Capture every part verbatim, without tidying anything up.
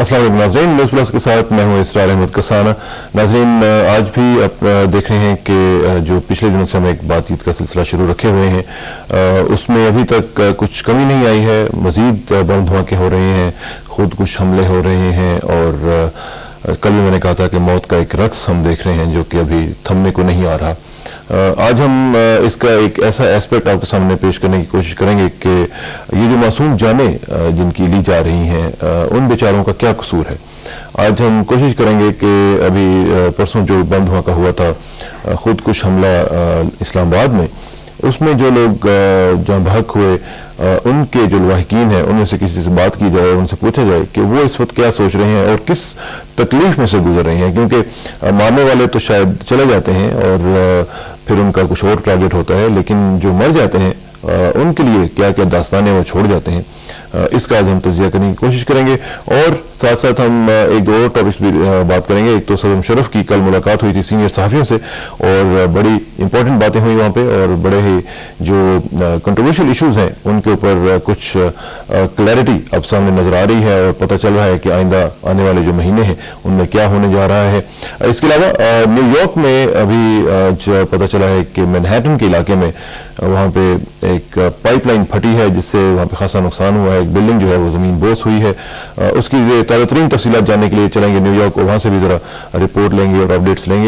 अस्सलाम वालेकुम नाज़रीन, न्यूज़ प्लस के साथ मैं हूं इसरार अहमद कसाना। नाज़रीन, आज भी आप देख रहे हैं कि जो पिछले दिनों से हम एक बातचीत का सिलसिला शुरू रखे हुए हैं, उसमें अभी तक कुछ कमी नहीं आई है। मजीद बम धमाके हो रहे हैं, खुद कुछ हमले हो रहे हैं और कल भी मैंने कहा था कि मौत का एक रक्स हम देख रहे हैं जो कि अभी थमने को नहीं आ रहा। आज हम इसका एक ऐसा एस्पेक्ट आपके सामने पेश करने की कोशिश करेंगे कि ये जो मासूम जानें जिनकी ली जा रही हैं, उन बेचारों का क्या कसूर है। आज हम कोशिश करेंगे कि अभी परसों जो बम धमाका हुआ था, खुदकुश हमला इस्लामाबाद में, उसमें जो लोग जहाँ भाग हुए उनके जो लवाहिकीन हैं उनमें से किसी से बात की जाए, उनसे पूछा जाए कि वो इस वक्त क्या सोच रहे हैं और किस तकलीफ में से गुजर रहे हैं। क्योंकि मारने वाले तो शायद चले जाते हैं और फिर उनका कुछ और टारगेट होता है, लेकिन जो मर जाते हैं उनके लिए क्या क्या दास्तानें वो छोड़ जाते हैं, इसका आज हम तजिया करने की कोशिश करेंगे। और साथ साथ हम एक दो और टॉपिक्स भी बात करेंगे। एक तो सदर मुशर्रफ की कल मुलाकात हुई थी सीनियर सहाफ़ियों से और बड़ी इंपॉर्टेंट बातें हुई वहाँ पे और बड़े ही जो कंट्रोवर्शियल इश्यूज़ हैं उनके ऊपर कुछ क्लैरिटी अब सामने नजर आ रही है और पता चल रहा है कि आइंदा आने वाले जो महीने हैं उनमें क्या होने जा रहा है। इसके अलावा न्यूयॉर्क में अभी आज पता चला है कि मैनहट्टन के इलाके में वहाँ पे एक पाइपलाइन फटी है जिससे वहाँ पे खासा नुकसान हुआ है। एक बिल्डिंग जो है वो ज़मीन बोस हुई है। उसकी ताज़ा तरीन तफसीलात जानने के लिए चलेंगे न्यूयॉर्क और वहाँ से भी ज़रा रिपोर्ट लेंगे और अपडेट्स लेंगे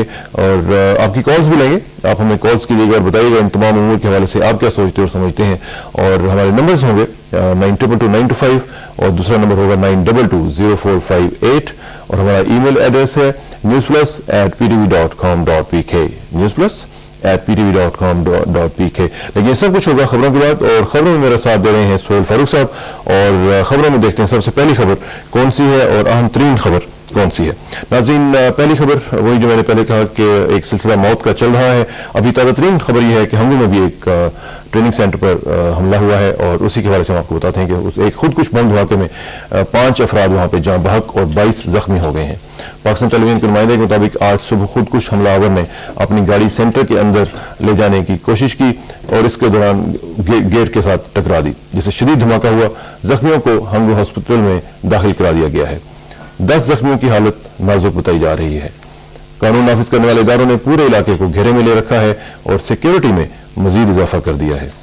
और आपकी कॉल्स भी लेंगे। आप हमें कॉल्स कीजिएगा और बताइएगा इन तमाम उमूर के हवाले से आप क्या सोचते और समझते हैं। और हमारे नंबर्स होंगे nine triple two nine two five और दूसरा नंबर होगा nine double two zero four five eight और हमारा ईमेल एड्रेस है news plus at P T V dot com dot P K news plus at P T V dot com dot P K. लेकिन सब कुछ होगा खबरों के बाद और खबरों में मेरा साथ दे रहे हैं सोहेल फारूक साहब और खबरों में देखते हैं सबसे पहली खबर कौन सी है और अहम तरीन खबर कौन सी है। नाज़रीन, पहली खबर वही जो मैंने पहले कहा कि एक सिलसिला मौत का चल रहा है। अभी ताज़ा तरीन खबर यह है कि हमले में भी एक ट्रेनिंग सेंटर पर हमला हुआ है और उसी के हवाले से हम आपको बताते हैं कि उस एक खुदकुश बम धमाके में पांच अफराद वहाँ पे जहाँ बहक और बाईस जख्मी हो गए हैं। पाकिस्तान टेलीविजन के नुमाइंदे के मुताबिक आज सुबह खुदकुश हमलावर ने अपनी गाड़ी सेंटर के अंदर ले जाने की कोशिश की और इसके दौरान गे, गेट के साथ टकरा दी जिससे शदीद धमाका हुआ। जख्मियों को हमले हॉस्पिटल में दाखिल करा दिया गया है। दस जख्मियों की हालत नाजुक बताई जा रही है। कानून नाफिज करने वाले इदारों ने पूरे इलाके को घेरे में ले रखा है और सिक्योरिटी में मजीद इजाफा कर दिया है।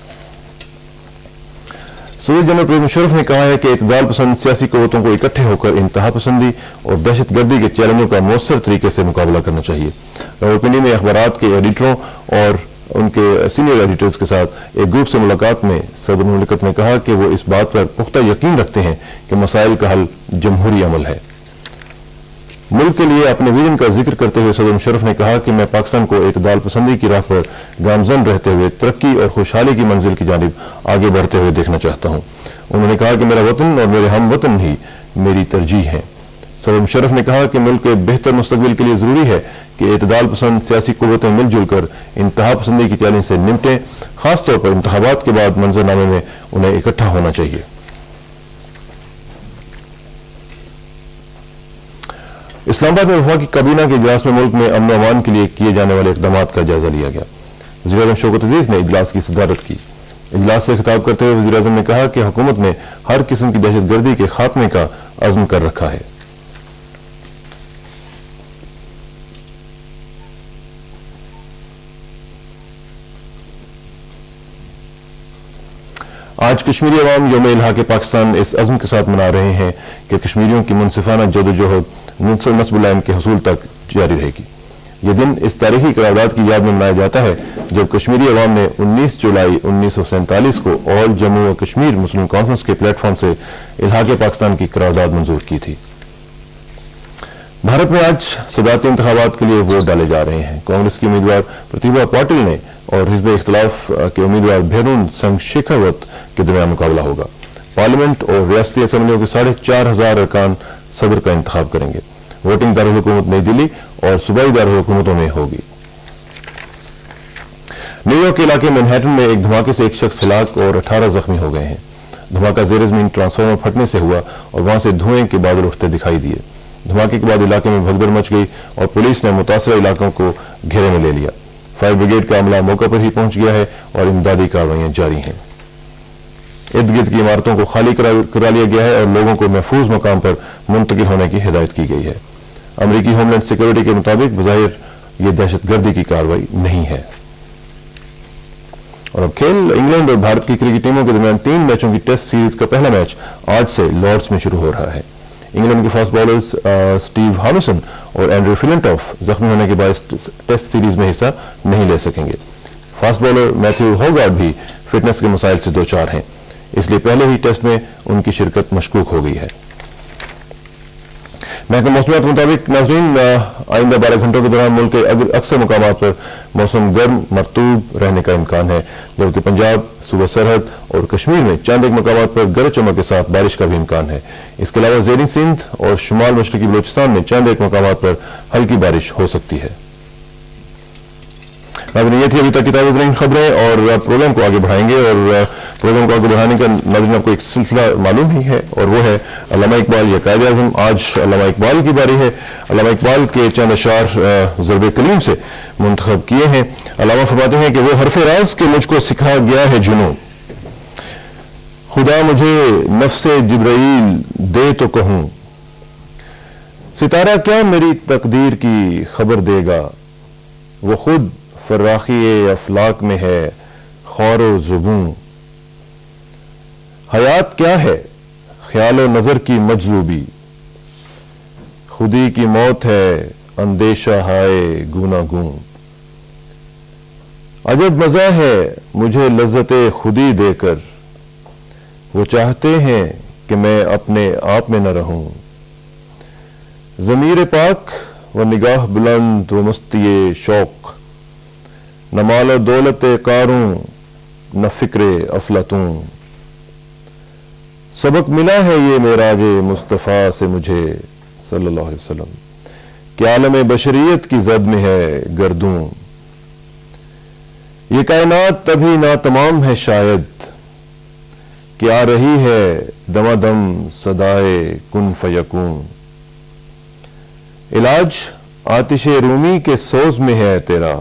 सदर जनरल परवेज मुशर्रफ ने कहा है कि इत्तेदाल पसंद सियासी क़ुव्वतों को इकट्ठे होकर इंतहा पसंदी और दहशत गर्दी के चैलेंजों का मौसर तरीके से मुकाबला करना चाहिए। रावलपिंडी में अखबारात के एडिटरों और उनके सीनियर एडिटर्स के साथ एक ग्रुप से मुलाकात में सदर मुमलिकत ने कहा कि वो इस बात पर पुख्ता यकीन रखते हैं कि मसाइल का हल जमहूरी अमल है। मुल्क के लिए अपने विजन का जिक्र करते हुए सदर मुशर्रफ ने कहा कि मैं पाकिस्तान को इत्तेदाल पसंदी की राह पर गामजन रहते हुए तरक्की और खुशहाली की मंजिल की जानिब आगे बढ़ते हुए देखना चाहता हूँ। उन्होंने कहा कि मेरा वतन और मेरे हम वतन ही मेरी तरजीह हैं। सदर मुशर्रफ ने कहा कि मुल्क के बेहतर मुस्तकबिल के लिए जरूरी है कि इत्तेदाल पसंद सियासी कुव्वतें मिलजुल कर इंतहा पसंदी की चैलेंज से निपटें। खासतौर पर इंतखाबात के बाद मंजरनामे में उन्हें इकट्ठा होना चाहिए। इस्लामाबाद में वफाकी काबीना के इजलास में मुल्क में अमन अमान के लिए किए जाने वाले इक़दामात का जायजा लिया गया। वज़ीर-ए-आज़म शौकत अज़ीज़ ने इजलास की सदारत की। इजलास से खिताब करते हुए वज़ीर-ए-आज़म ने कहा कि हुकूमत ने हर किस्म की दहशत गर्दी के खात्मे का अज़्म कर रखा है। आज कश्मीरी अवाम यौम इल्हाक़ पाकिस्तान इस अज़्म के साथ मना रहे हैं कि कश्मीरियों की मुनसिफाना जदोजहद नस्ब-उल-आइन के हुसूल तक जारी रहेगी। यह दिन इस तारीखी करारदाद की याद में मनाया जाता है जब कश्मीरी अवाम ने उन्नीस जुलाई उन्नीस सौ सैंतालीस को ऑल जम्मू और कश्मीर मुस्लिम कॉन्फ्रेंस के प्लेटफॉर्म से इल्हाक़ पाकिस्तान की करारदाद मंजूर की थी। भारत में आज सदारती इंतखाबात के लिए वोट डाले जा रहे हैं। कांग्रेस की उम्मीदवार प्रतिभा पाटिल ने और हिज़्ब इख्तिलाफ के उम्मीदवार भेरून संघ शेखावत के दरमियान मुकाबला होगा। पार्लियामेंट और रियासती असम्बलियों के साढ़े चार हजार अरकान सदर का इंतखाब करेंगे। वोटिंग दारुल हुकूमत नई दिल्ली और सूबाई दारुल हुकूमतों में होगी। न्यूयॉर्क के इलाके मैनहट्टन में एक धमाके से एक शख्स हलाक और अठारह जख्मी हो गए हैं। धमाका जेर जमीन ट्रांसफार्मर फटने से हुआ और वहां से धुएं के बादल उठते दिखाई दिए। धमाके के बाद इलाके में भगदड़ मच गई और पुलिस ने मुतासरा इलाकों को घेरे में ले लिया। फायर ब्रिगेड का अमला मौके पर ही पहुंच गया है और इमदादी कार्रवाइयां जारी हैं। इर्द गिर्द की इमारतों को खाली करा, करा लिया गया है और लोगों को महफूज मकाम पर मुंतकिल होने की हिदायत की गई है। अमरीकी होमलैंड सिक्योरिटी के मुताबिक बज़ाहिर ये दहशतगर्दी की कार्रवाई नहीं है। और अब खेल, इंग्लैंड और भारत की क्रिकेट टीमों के दरमियान तीन मैचों की टेस्ट सीरीज का पहला मैच आज से लॉर्ड्स में शुरू हो रहा है। इंग्लैंड के फास्ट बॉलर्स स्टीव हामिसन और एंड्रू फिलिंटॉफ जख्मी होने के बाद टेस्ट सीरीज में हिस्सा नहीं ले सकेंगे। फास्ट बॉलर मैथ्यू होगार्ड भी फिटनेस के मसाइल से दो चार हैं, इसलिए पहले ही टेस्ट में उनकी शिरकत मशकूक हो गई है। महकमा मौसमियात के मुताबिक नाज़रीन, आइंदा बारह घंटों के दौरान मुल्क के अक्सर मुकामात पर मौसम गर्म मरतूब रहने का इम्कान है, जबकि पंजाब, सूबा सरहद और कश्मीर में चंद एक मुकामात पर गरज चमक के साथ बारिश का भी इम्कान है। इसके अलावा ज़ेरी सिंध और शुमाल मशरकी बलूचिस्तान में चंद एक मुकामात पर हल्की बारिश हो सकती है। नाज़रीन, ये थी अभी तक की ताज़ा तरीन खबरें और प्रोग्राम को आगे बढ़ाएंगे। और प्रोग्राम को आगे बढ़ाने का नाज़रीन आपको एक सिलसिला मालूम ही है, और वो है अल्लामा इकबाल या कायदे आज़म। आज अल्लामा इकबाल की बारी है। अल्लामा इकबाल के चंद अशार ज़रबे कलीम से मुंतखब किए हैं। अल्लामा फरमाते हैं कि वो हरफ़े राज के मुझको सिखा गया है जुनून, खुदा मुझे नफ्से जिब्राइल दे तो कहूं, सितारा क्या मेरी तकदीर की खबर देगा, वो खुद फर्राखी अफलाक में है खौरो ज़ुबूं, हयात क्या है ख्यालो नजर की मजजूबी, खुदी की मौत है अंदेशा हाय गूनागूं, अजब मजा है मुझे लज्जते खुदी देकर, वो चाहते हैं कि मैं अपने आप में न रहूं, ज़मीर पाक व निगाह बुलंद व मस्तिये शौक, न माल दौलत कारूं न फिक्रे अफलातूं, सबक मिला है ये मेराजे मुस्तफ़ा से मुझे सल्लल्लाहु अलैहि वसल्लम, कि आलम बशरियत की जद में है गर्दूं, ये कायनात तभी ना तमाम है शायद, कि आ रही है दमादम सदाए कुन फयकूं, इलाज आतिशे रूमी के सोज में है तेरा,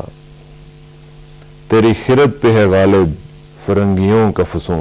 तेरी खिरत पे है गालिब फरंगियों का फसूं।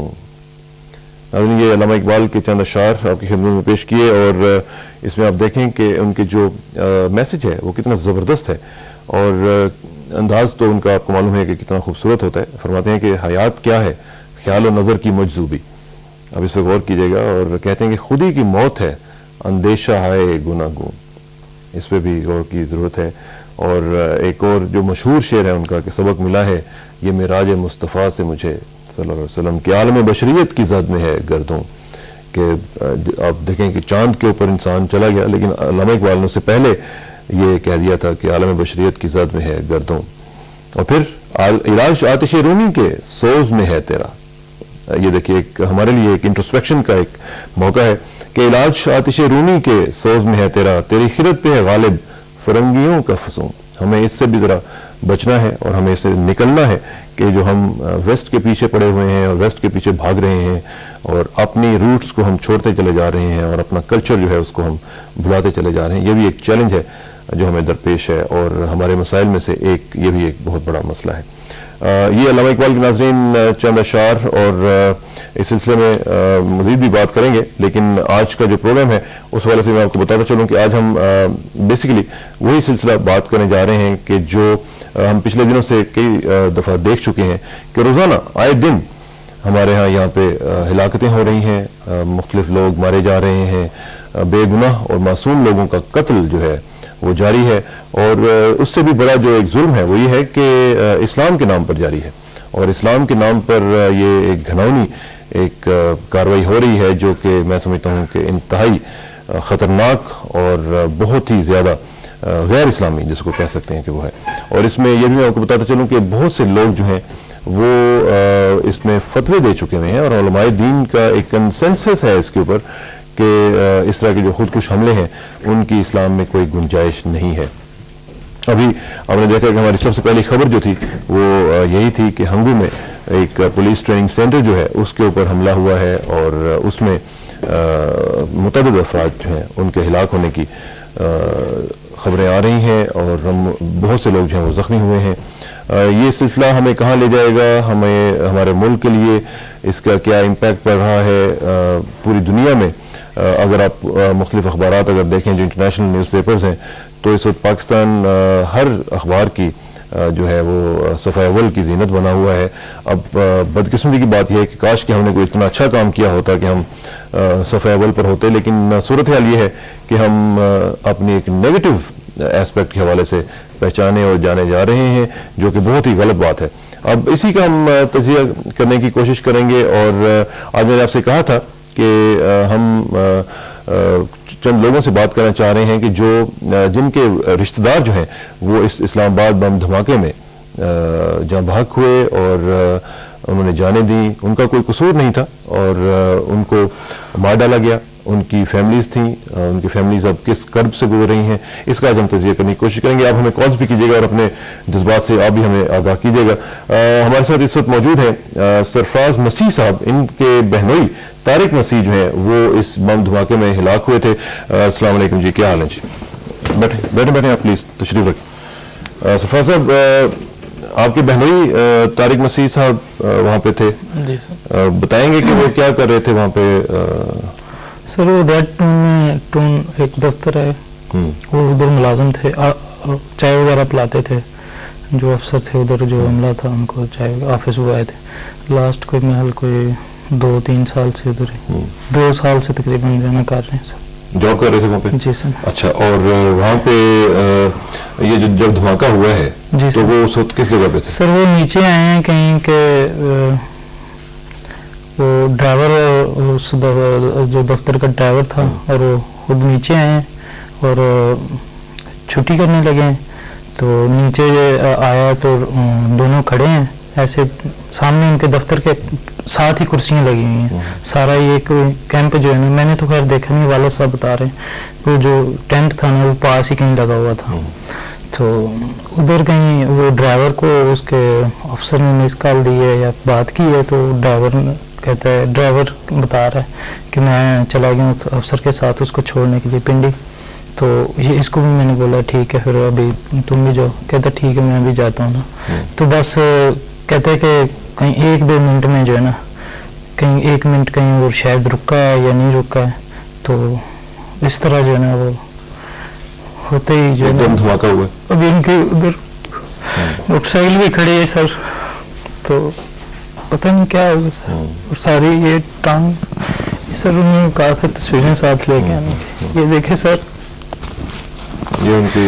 ये अल्लामा इकबाल के चंद अशार आपकी खिदमत में पेश किए, और इसमें आप देखें कि उनके जो मैसेज है वो कितना ज़बरदस्त है, और अंदाज तो उनका आपको मालूम है कि कितना खूबसूरत होता है। फरमाते हैं कि हयात क्या है ख्याल और नज़र की मजजूबी, अब इस पर गौर कीजिएगा, और कहते हैं कि खुदी की मौत है अंदेशा हाय गुनागूं, इस पर भी गौर की ज़रूरत है। और एक और जो मशहूर शेर है उनका कि सबक मिला है ये मिराज मुस्तफ़ा से मुझे सल्लल्लाहु अलैहि वसल्लम, कि आलम बशरियत की ज़द में है गर्दों, कि आप देखें कि चांद के ऊपर इंसान चला गया, लेकिन अल्लामा इकबाल ने उससे पहले ये कह दिया था कि आलम बशरियत की ज़द में है गर्दों। और फिर इलाज आतिश रूमी के सोज में है तेरा, ये देखिए एक हमारे लिए एक इंट्रोस्पेक्शन का एक मौका है कि इलाज आतिश रूमी के सोज में है तेरा, तेरी खिरत पे है गालिब फरंगियों का फसूं। हमें इससे भी ज़रा बचना है और हमें इससे निकलना है कि जो हम वेस्ट के पीछे पड़े हुए हैं और वेस्ट के पीछे भाग रहे हैं और अपनी रूट्स को हम छोड़ते चले जा रहे हैं और अपना कल्चर जो है उसको हम भुलाते चले जा रहे हैं। ये भी एक चैलेंज है जो हमें दरपेश है, और हमारे मसाइल में से एक ये भी एक बहुत बड़ा मसला है। आ, ये अल्लामा इकबाल के नाज़रीन चंद अशार, और इस सिलसिले में मज़ीद भी बात करेंगे, लेकिन आज का जो प्रोग्राम है उस वाले से मैं आपको बताता चलूँ कि आज हम बेसिकली वही सिलसिला बात करने जा रहे हैं कि जो आ, हम पिछले दिनों से कई दफ़ा देख चुके हैं कि रोज़ाना आए दिन हमारे यहाँ यहाँ पे हिलाकतें हो रही हैं, मुख्तलिफ लोग मारे जा रहे हैं, बेगुनाह और मासूम लोगों का कत्ल जो है वो जारी है, और उससे भी बड़ा जो एक जुल्म है वो ये है कि इस्लाम के नाम पर जारी है, और इस्लाम के नाम पर ये एक घिनौनी एक कार्रवाई हो रही है जो कि मैं समझता हूँ कि इंतहाई ख़तरनाक और बहुत ही ज़्यादा गैर इस्लामी जिसको कह सकते हैं कि वो है। और इसमें यह भी मैं आपको बताता चलूँ कि बहुत से लोग जो हैं वो इसमें फतवे दे चुके हुए हैं, और उलमाए दीन का एक कंसेंसस है इसके ऊपर कि इस तरह के जो खुदकुश हमले हैं उनकी इस्लाम में कोई गुंजाइश नहीं है। अभी हमने देखा कि हमारी सबसे पहली खबर जो थी वो यही थी कि हंगू में एक पुलिस ट्रेनिंग सेंटर जो है उसके ऊपर हमला हुआ है, और उसमें मुतअद्दिद अफराद जो हैं उनके हिलाक होने की खबरें आ रही हैं, और हम बहुत से लोग जो हैं वो ज़ख्मी हुए हैं। ये सिलसिला हमें कहाँ ले जाएगा, हमें हमारे मुल्क के लिए इसका क्या इम्पैक्ट पड़ रहा है पूरी दुनिया में। अगर आप मुख्तलिफ अखबारात अगर देखें जो इंटरनेशनल न्यूज़पेपर्स हैं, तो इस वक्त पाकिस्तान हर अखबार की जो है वो सफ़ा अव्वल की जीनत बना हुआ है। अब बदकिस्मती की बात यह है कि काश कि हमने कोई इतना अच्छा काम किया होता कि हम सफ़ा अव्वल पर होते, लेकिन सूरत हाल ये है कि हम अपनी एक नेगेटिव एस्पेक्ट के हवाले से पहचाने और जाने जा रहे हैं, जो कि बहुत ही गलत बात है। अब इसी का हम तजिया करने की कोशिश करेंगे। और आज मैंने आपसे कहा था कि हम चंद लोगों से बात करना चाह रहे हैं कि जो जिनके रिश्तेदार जो हैं वो इस इस्लामाबाद बम धमाके में जहाँ भाग हुए और उन्होंने जाने दी, उनका कोई कसूर नहीं था और उनको मार डाला गया। उनकी फैमिलीज थी, उनकी फैमिलीज अब किस कर्ब से गुजर रही हैं, इसका आज हम तजिया करने की कोशिश करेंगे। आप हमें कॉल्स भी कीजिएगा और अपने जज्बात से आप भी हमें आगाह कीजिएगा। हमारे साथ इस वक्त मौजूद हैं सरफराज मसीह साहब। इनके बहनोई तारिक मसीह जो है वो इस बम धमाके में हिलाक हुए थे। अस्सलाम वालेकुम जी, क्या हाल है जी? बैठे बैठे बैठे आप प्लीज तशरीफ रखें। सरफराज साहब, आपके बहनोई तारिक मसीह साहब वहाँ पे थे जी सर, बताएंगे कि वो क्या कर रहे थे वहाँ पे? सर वो दैट टून में टून एक दफ्तर है, वो उधर मुलाजिम थे, चाय वगैरह पिलाते थे। जो अफसर थे उधर जो हमला था उनको चाय ऑफिस वो आए थे। लास्ट कोई महल कोई दो तीन साल से उधर दो साल से तकरीबन रहना कर रहे हैं सर। जॉब कर रहे थे वहाँ पे? जी सर। अच्छा, और वहाँ पे ये जो जब धमाका हुआ है जी तो वो उस वक्त किस जगह पे थे? सर वो नीचे आए हैं कहीं के, वो ड्राइवर उस जो दफ्तर का ड्राइवर था और वो खुद नीचे आए हैं और छुट्टी करने लगे हैं। तो नीचे आया तो दोनों खड़े हैं ऐसे सामने, उनके दफ्तर के साथ ही कुर्सियां लगी हुई हैं। सारा ये कैंप जो है ना, मैंने तो खैर देखा नहीं, वाला साहब बता रहे हैं, वो जो टेंट था ना वो पास ही कहीं लगा हुआ था। तो उधर कहीं वो ड्राइवर को उसके अफसर ने मिस कॉल दी है या बात की है, तो ड्राइवर कहता है, ड्राइवर बता रहा है कि मैं चला गया उस अफसर के साथ उसको छोड़ने के लिए पिंडी। तो ये इसको भी मैंने बोला ठीक है फिर अभी तुम भी जाओ। कहता ठीक है मैं भी जाता हूँ ना। तो बस कहते हैं कि कहीं एक दो मिनट में जो है ना, कहीं एक मिनट कहीं वो शायद रुका है या नहीं रुका है, तो इस तरह जो है ना वो होते ही जो है ना धमाका हुआ। अभी इनके उधर मोटरसाइकिल भी खड़ी है सर, तो पता नहीं क्या होगा सर। और सारी ये टांग सर उन्होंने कहा था तस्वीरें साथ लेके आने की। ये देखे सर, ये उनकी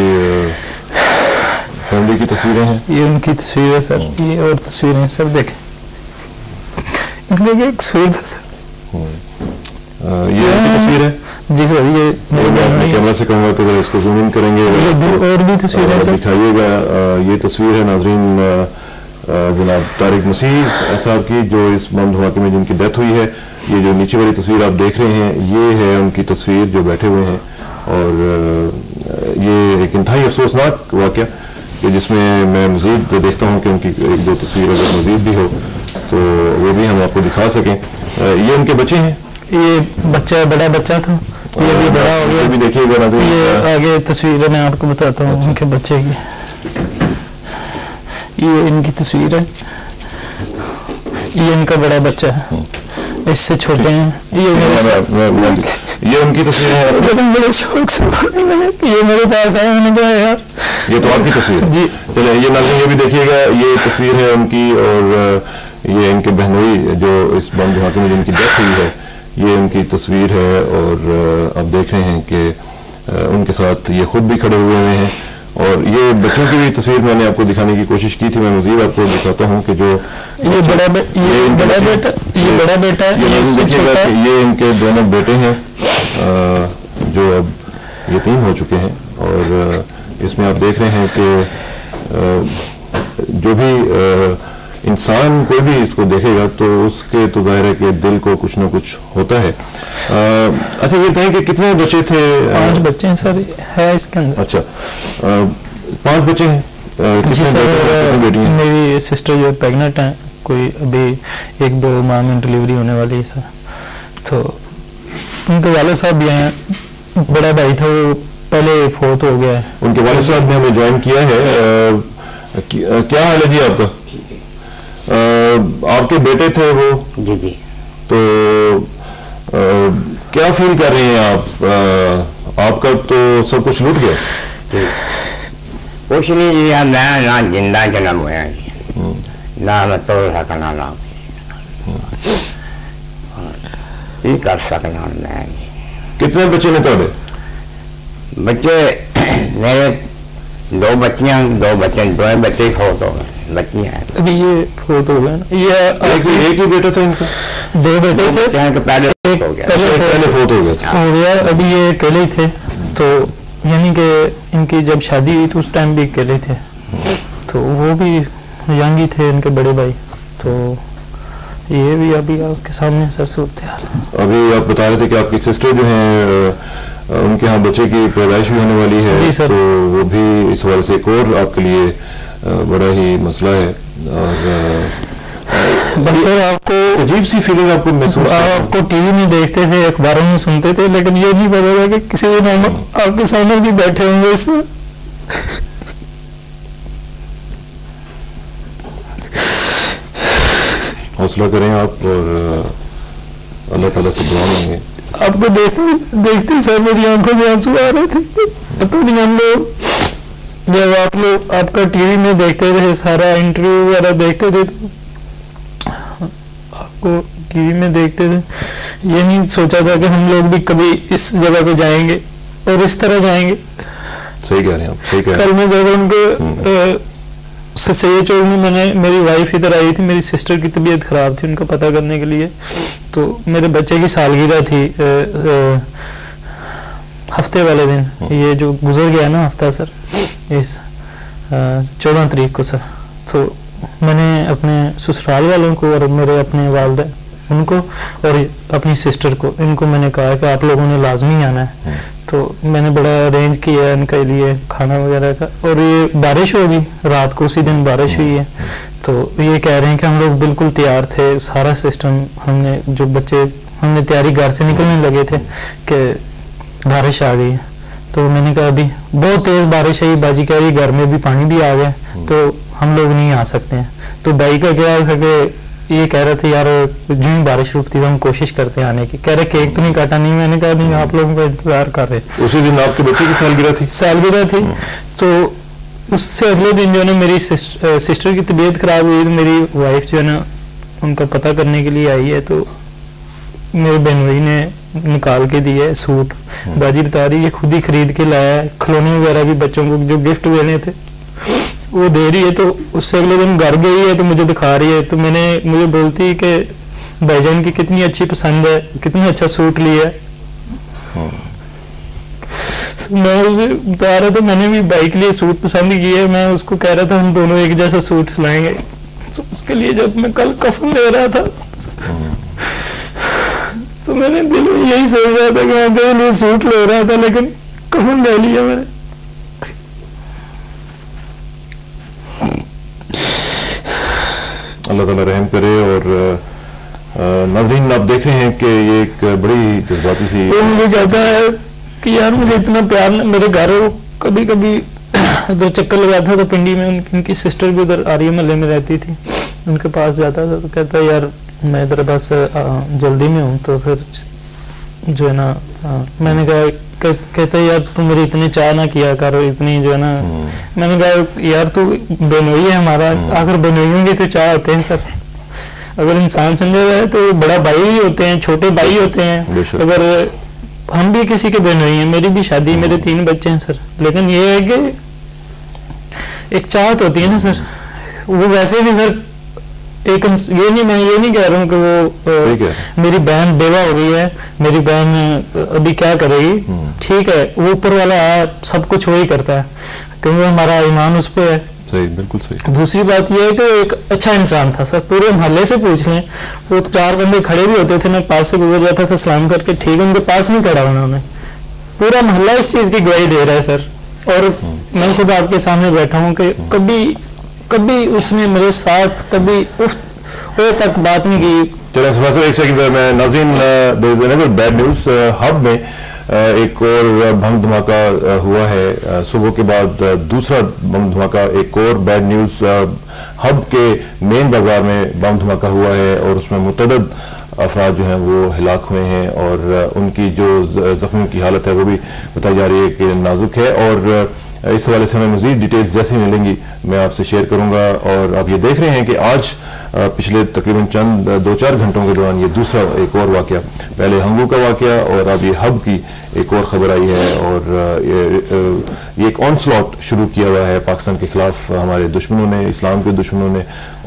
फैमिली की तस्वीरें हैं, ये उनकी तस्वीर है सर, ये और तस्वीरें हैं सर, देखें इनके एक सूर था सर। ये उनकी तस्वीर है जी सर। ये मैं कैमरा से कहूँगा कि इसको जूम इन करेंगे और भी तस्वीरें दिखाइएगा। ये तस्वीर है नाजरीन जनाब तारिक मसीह साहब की, जो इस बम धमाके में जिनकी डेथ हुई है। ये जो नीचे वाली तस्वीर आप देख रहे हैं ये है उनकी तस्वीर जो बैठे हुए हैं। और ये एक इंतहाई अफसोसनाक वाक़या कि जिसमें मैं मज़ीद देखता हूँ कि उनकी एक दो तस्वीर अगर मज़ीद भी हो तो वो भी हम आपको दिखा सकें। ये उनके बच्चे हैं, ये बच्चा बड़ा बच्चा था, ये भी बड़ा हो गया। भी देखिएगा ना, ये आगे तस्वीर मैं आपको बताता हूँ उनके बच्चे की। ये इनकी तस्वीर है, ये इनका बड़ा बच्चा है, इससे छोटे हैं। ये मेरे ये उनकी तस्वीर है। बड़े शौक से ये मेरे पास आया, मैंने कहा यार ये तो आपकी तस्वीर जी। चलिए ये नाज़रीन ये भी देखिएगा, ये तस्वीर है उनकी और ये इनके बहनोई जो इस बम धमाके में जिनकी डेथ हुई है, ये उनकी तस्वीर है। और आप देख रहे हैं कि उनके साथ ये खुद भी खड़े हुए हैं। और ये बच्चों की भी तस्वीर मैंने आपको दिखाने की कोशिश की थी, मैं मज़ीद आपको दिखाता हूँ कि जो ये बड़ा बे, ये बड़ा बेटा ये बड़ा बेटा है, ये देखिएगा कि ये इनके दोनों बेटे हैं जो अब यतीम हो चुके हैं। और इसमें आप देख रहे हैं कि जो भी इंसान कोई भी इसको देखेगा तो उसके तो जाहिर है कि दिल को कुछ ना कुछ होता है। अच्छा ये बताएं कि कितने बच्चे थे? पांच बच्चे हैं सर, है इसके अंदर। अच्छा पांच बच्चे हैं जी सर। मेरी सिस्टर जो प्रेग्नेंट हैं, कोई अभी एक दो माह में डिलीवरी होने वाली है सर। तो उनके वाले साहब भी हैं, बड़ा भाई था वो पहले फोत हो गया है। उनके वाले साहब ने हमें ज्वाइन किया है। क्या हाल है जी आपका? आपके बेटे थे वो? जी जी। तो आ, क्या फील कर रहे हैं आप? आ, आपका तो सब कुछ लूट गया। कुछ नहीं जी, मैं ना जिंदा जन्म हुआ जी, ना मैं तोड़ सकना ना ये कर सकना मैं। कितने बच्चे ने तोड़े? बच्चे मेरे दो बच्चियां, दो बच्चे, दो बच्चे फोटो बच्चियां हैं। अभी ये फोटो है ना, ये एक ही एक ही बेटा था इनका? दो बेटे थे, पहले हो गया, पहले पहले फोटो हो गया हो गया। अभी ये अकेले थे, तो यानी कि इनकी जब शादी हुई तो उस टाइम भी अकेले थे, तो वो भी यंग ही थे इनके बड़े भाई। तो ये भी अभी आपके सामने सर सूरत है। अभी आप बता रहे थे कि आपकी सिस्टर जो है उनके यहाँ बच्चे की पैदाइश भी होने वाली है, तो वो भी इस वजह से एक और आपके लिए बड़ा ही मसला है। और बस सर आपको अजीब सी फीलिंग आपको महसूस? आपको टीवी में देखते थे, अखबारों में सुनते थे, लेकिन ये नहीं पता था कि किसी दिन हम आपके सामने भी बैठे होंगे इस हौसला करें आप, और अल्लाह ताला से दुआ मांगे। आपको देखते देखते सर मेरी आंखों से आंसू आ रहे थे। पता नहीं, हम लोग जब आप लोग आपका टीवी में देखते थे, सारा इंटरव्यू वगैरह देखते थे, तो आपको टीवी में देखते थे, ये नहीं सोचा था कि हम लोग भी कभी इस जगह पे जाएंगे और इस तरह जाएंगे। सही कह रहे हैं आप, सही कह रहे हैं। कल मैं जब उनको सैयद चौक में, मैंने मेरी वाइफ इधर आई थी, मेरी सिस्टर की तबीयत ख़राब थी, उनका पता करने के लिए, तो मेरे बच्चे की सालगिरह थी आ, आ, हफ्ते वाले दिन, ये जो गुजर गया ना हफ्ता सर, इस चौदह तारीख को सर, तो मैंने अपने ससुराल वालों को और मेरे अपने वालिदा उनको और अपनी सिस्टर को, इनको मैंने कहा कि आप लोगों ने लाजमी आना है। तो मैंने बड़ा अरेंज किया इनके लिए खाना वगैरह का, और ये बारिश होगी रात को, उसी दिन बारिश हुई है, तो ये कह रहे हैं कि हम लोग बिल्कुल तैयार थे, सारा सिस्टम हमने, जो बच्चे हमने तैयारी घर से निकलने लगे थे कि बारिश आ गई है। तो मैंने कहा अभी बहुत तेज़ बारिश है, बाजी कह रही घर में भी पानी भी आ गया, तो हम लोग नहीं आ सकते हैं। तो भाई का क्या था कि ये कह रहे थे यार जो ही बारिश रुकती है हम कोशिश करते हैं आने की, कह रहे केक तो नहीं काटा, नहीं, मैंने कहा नहीं आप लोगों का इंतजार कर रहे। उसी दिन आपके बच्चे की सालगिरह थी? सालगिरह थी। तो उससे अगले दिन जो है ना मेरी सिस्टर, सिस्टर की तबीयत खराब हुई, तो मेरी वाइफ जो है ना उनका पता करने के लिए आई है, तो मेरे बहनोई ने निकाल के दिया है सूट, बाजी बता रही है खुद ही खरीद के लाया है, खिलौने वगैरह भी बच्चों को जो गिफ्ट देने थे वो दे रही है। तो उससे अगले दिन घर गई है तो मुझे दिखा रही है, तो मैंने मुझे बोलती है कि भाईजान की कितनी अच्छी पसंद है, कितना अच्छा सूट लिया है। मैं उसे बता रहा था मैंने भी भाई के लिए सूट पसंद किया है, मैं उसको कह रहा था हम दोनों एक जैसा सूट सिलाएंगे। तो उसके लिए जब मैं कल कफन ले रहा था तो मैंने दिल में यही सोच रहा था कि मैं तेरे लिए सूट ले रहा था, लेकिन कफन ले लिया मैंने। अल्लाह ताला रहम करे। और नाज़रीन आप देख रहे हैं कि ये एक बड़ी जज्बाती सी, वो मुझे कहता है कि यार मुझे इतना प्यार न, मेरे घर वो कभी कभी उधर चक्कर लगाता था पिंडी में, उन, उनकी सिस्टर भी उधर आर्य महल्ले में रहती थी, उनके पास जाता था, तो कहता है यार मैं इधर बस जल्दी में हूँ, तो फिर जो है ना आ, मैंने कहा कह, कहते यार तू मेरी इतनी चाह ना किया कर, इतनी जो है ना, मैंने कहा यार तू बेनोई है हमारा, आखिर बेनोइयों की तो चाह होते हैं सर, अगर इंसान समझा जाए तो बड़ा भाई ही होते हैं, छोटे भाई होते हैं, अगर हम भी किसी के बेनोई हैं, मेरी भी शादी, मेरे तीन बच्चे हैं सर, लेकिन ये है कि एक चाहत होती है ना सर, वो वैसे भी सर एक ये नहीं, मैं ये नहीं कह रहा हूँ कि वो मेरी बहन बेवा हो गई है, मेरी बहन अभी क्या करेगी, ठीक है वो ऊपर वाला सब कुछ वही करता है, क्योंकि हमारा ईमान उस पर है। सही, बिल्कुल सही। दूसरी बात यह है कि वो एक अच्छा इंसान था सर, पूरे मोहल्ले से पूछ लें, वो चार बंदे खड़े भी होते थे, मैं पास से गुजर जाता था सलाम करके, ठीक है, उनके पास नहीं खड़ा उन्होंने, पूरा मोहल्ला इस चीज की गवाही दे रहा है सर। और मैं खुद आपके सामने बैठा हूँ कि कभी कभी उसने मेरे साथ कभी उस वो तक बात नहीं की। चलो एक सेकंड, मैं नाज़रीन बैड न्यूज हब में एक और बम धमाका हुआ है, सुबह के बाद दूसरा बम धमाका, एक और बैड न्यूज़, हब के मेन बाजार में बम धमाका हुआ है और उसमें मुतअद्दिद अफराद जो हैं वो हिलाक हुए हैं और उनकी जो जख्मियों की हालत है वो भी बताई जा रही है कि नाजुक है। और इस हवाले से हमें मज़ीद डिटेल्स जैसी मिलेंगी मैं आपसे शेयर करूंगा। और आप ये देख रहे हैं कि आज पिछले तकरीबन चंद दो चार घंटों के दौरान ये दूसरा एक और वाक़या, पहले हंगू का वाक़या और अब ये हब की एक और ख़बर आई है और ये, ये एक ऑनस्लॉट शुरू किया हुआ है पाकिस्तान के खिलाफ हमारे दुश्मनों ने, इस्लाम के दुश्मनों ने।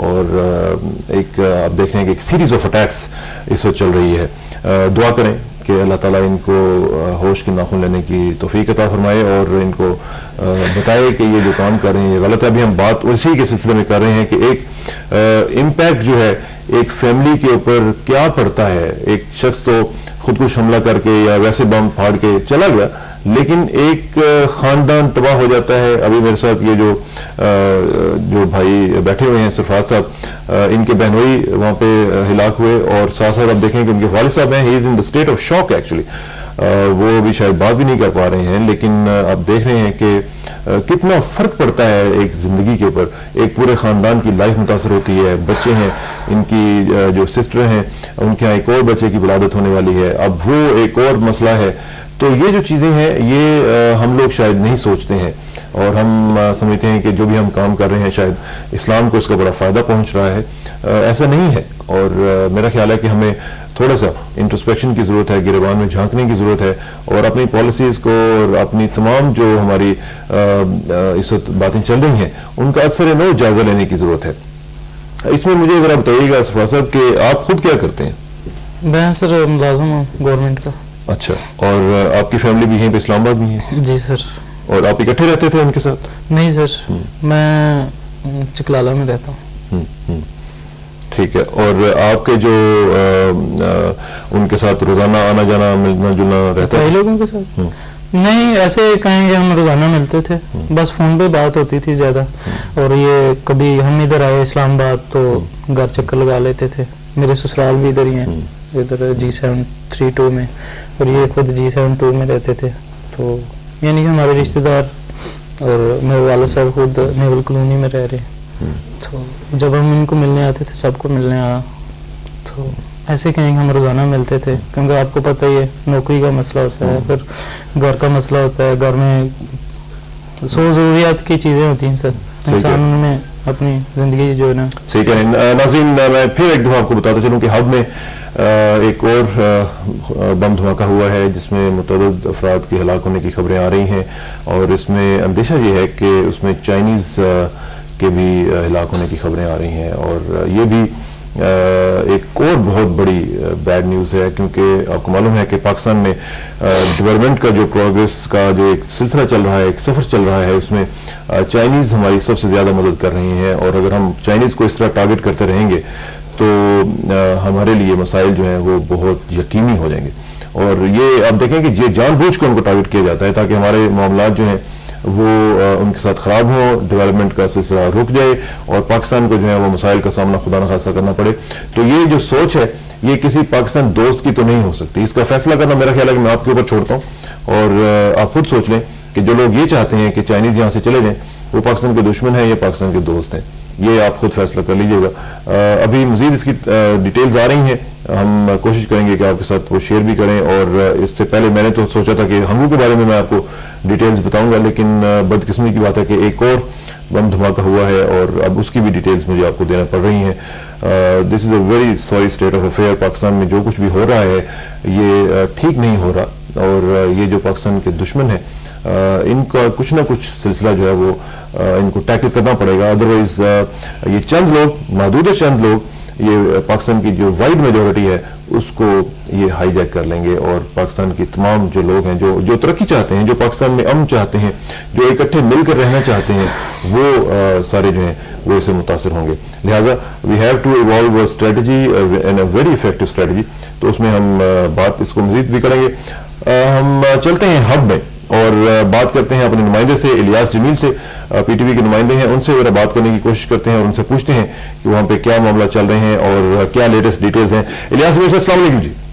और एक आप देख रहे हैं कि एक सीरीज ऑफ अटैक्स इस वक्त चल रही है। दुआ करें कि अल्लाह ताला इनको होश के नाखून लेने की तौफीक अता फरमाए और इनको बताए कि ये जो काम कर रहे हैं ये गलत है। अभी हम बात उसी के सिलसिले में कर रहे हैं कि एक इम्पैक्ट जो है एक फैमिली के ऊपर क्या पड़ता है। एक शख्स तो खुदकुश हमला करके या वैसे बम फाड़ के चला गया, लेकिन एक खानदान तबाह हो जाता है। अभी मेरे साथ ये जो जो भाई बैठे हुए हैं सरफराज साहब, इनके बहनोई वहाँ पे हिलाक हुए और साथ साथ आप देखें कि उनके वालिद साहब हैं, he is in the state of shock actually. वो भी शायद बात भी नहीं कर पा रहे हैं, लेकिन आप देख रहे हैं कि कितना फर्क पड़ता है एक जिंदगी के ऊपर। एक पूरे खानदान की लाइफ मुतासर होती है, बच्चे हैं, इनकी जो सिस्टर हैं उनके यहाँ एक और बच्चे की विलादत होने वाली है, अब वो एक और मसला है। तो ये जो चीज़ें हैं ये हम लोग शायद नहीं सोचते हैं और हम समझते हैं कि जो भी हम काम कर रहे हैं शायद इस्लाम को इसका बड़ा फ़ायदा पहुंच रहा है। ऐसा नहीं है और मेरा ख्याल है कि हमें थोड़ा सा इंट्रोस्पेक्शन की ज़रूरत है, गिरेबान में झांकने की ज़रूरत है और अपनी पॉलिसीज़ को और अपनी तमाम जो हमारी इस वक्त बातें चल रही हैं उनका असर नो जायज़ा लेने की ज़रूरत है। इसमें मुझे ज़रा बताइएगा सरफराज साहब कि आप खुद क्या करते हैं? मैं सर मुलाजिम हूँ गवर्नमेंट का। अच्छा, और आपकी फैमिली भी यहीं पे इस्लामाबाद में है? जी सर। और आप इकट्ठे रहते थे उनके साथ? नहीं सर, मैं चिकलाला में रहता हूँ। ठीक है। और आपके जो आ, आ, उनके साथ रोजाना आना जाना मिलना जुलना रहता है? कई लोगों के साथ नहीं, ऐसे कहेंगे हम रोजाना मिलते थे, बस फोन पे बात होती थी ज्यादा। और ये कभी हम इधर आए इस्लामाबाद तो घर चक्कर लगा लेते थे। मेरे ससुराल भी इधर ही हैं, इधर जी सेवन थ्री टू में, और ये खुद जी सेवन टू में रहते थे। तो यानी कि हमारे रिश्तेदार और मेरे वाले साहब खुद नेवल कॉलोनी में रह रहे। तो जब हम इनको मिलने आते थे, सबको मिलने आया, तो ऐसे कहेंगे हम रोज़ाना मिलते थे, क्योंकि आपको पता ही है नौकरी का मसला होता है, फिर घर का मसला होता है, घर में सौ ज़रूरियात की चीज़ें होती हैं सर, इंसान में अपनी ज़िंदगी जो है ना। ठीक है नाज़रीन, मैं फिर एक दफ़ा आपको बताता चलूँ कि हब में एक और बम धमाका हुआ है जिसमें मुतअद्दिद अफराद की हलाक होने की खबरें आ रही हैं और इसमें अंदेशा ये है कि उसमें चाइनीज़ के भी हिलाक होने की खबरें आ रही हैं। और ये भी एक और बहुत बड़ी बैड न्यूज़ है, क्योंकि आपको मालूम है कि पाकिस्तान में डेवलपमेंट का जो प्रोग्रेस का जो एक सिलसिला चल रहा है, एक सफ़र चल रहा है, उसमें चाइनीज़ हमारी सबसे ज़्यादा मदद कर रही हैं। और अगर हम चाइनीज़ को इस तरह टारगेट करते रहेंगे तो हमारे लिए मसाइल जो हैं वो बहुत यकीनी हो जाएंगे। और ये आप देखें कि ये जानबूझ कर उनको टारगेट किया जाता है ताकि हमारे मामलात जो हैं वो उनके साथ ख़राब हो, डेवलपमेंट का सिलसिला रुक जाए और पाकिस्तान को जो है वो मसाइल का सामना खुदा न खासा करना पड़े। तो ये जो सोच है ये किसी पाकिस्तान दोस्त की तो नहीं हो सकती। इसका फैसला करना मेरा ख्याल है कि मैं आपके ऊपर छोड़ता हूँ और आप खुद सोच लें कि जो लोग ये चाहते हैं कि चाइनीज़ यहाँ से चले जाएँ वो पाकिस्तान के दुश्मन हैं या पाकिस्तान के दोस्त हैं, ये आप खुद फैसला कर लीजिएगा। अभी मज़ीद इसकी डिटेल्स आ रही हैं, हम कोशिश करेंगे कि आपके साथ वो शेयर भी करें। और इससे पहले मैंने तो सोचा था कि हंगू के बारे में मैं आपको डिटेल्स बताऊंगा, लेकिन बदकिस्मती की बात है कि एक और बम धमाका हुआ है और अब उसकी भी डिटेल्स मुझे आपको देना पड़ रही हैं। This is a very sorry state of affair. Pakistan में जो कुछ भी हो रहा है ये ठीक नहीं हो रहा और ये जो पाकिस्तान के दुश्मन हैं इनका कुछ ना कुछ सिलसिला जो है वो इनको टैकल करना पड़ेगा। अदरवाइज ये चंद लोग, महदूद चंद लोग, ये पाकिस्तान की जो वाइड मेजॉरिटी है उसको ये हाईजैक कर लेंगे और पाकिस्तान की तमाम जो लोग हैं जो जो तरक्की चाहते हैं, जो पाकिस्तान में अमन चाहते हैं, जो इकट्ठे मिलकर रहना चाहते हैं, वो आ, सारे जो हैं वो इससे मुतासर होंगे। लिहाजा we have to evolve a strategy and a very effective strategy. तो उसमें हम आ, बात इसको मजीद भी करेंगे। आ, हम चलते हैं हब में और बात करते हैं अपने नुमाइंदे से, इलियास जमील से, पीटीवी के नुमाइंदे हैं, उनसे जरा बात करने की कोशिश करते हैं और उनसे पूछते हैं कि वहाँ पे क्या मामला चल रहे हैं और क्या लेटेस्ट डिटेल्स हैं। इलियास जमील से अस्सलाम वालेकुम जी।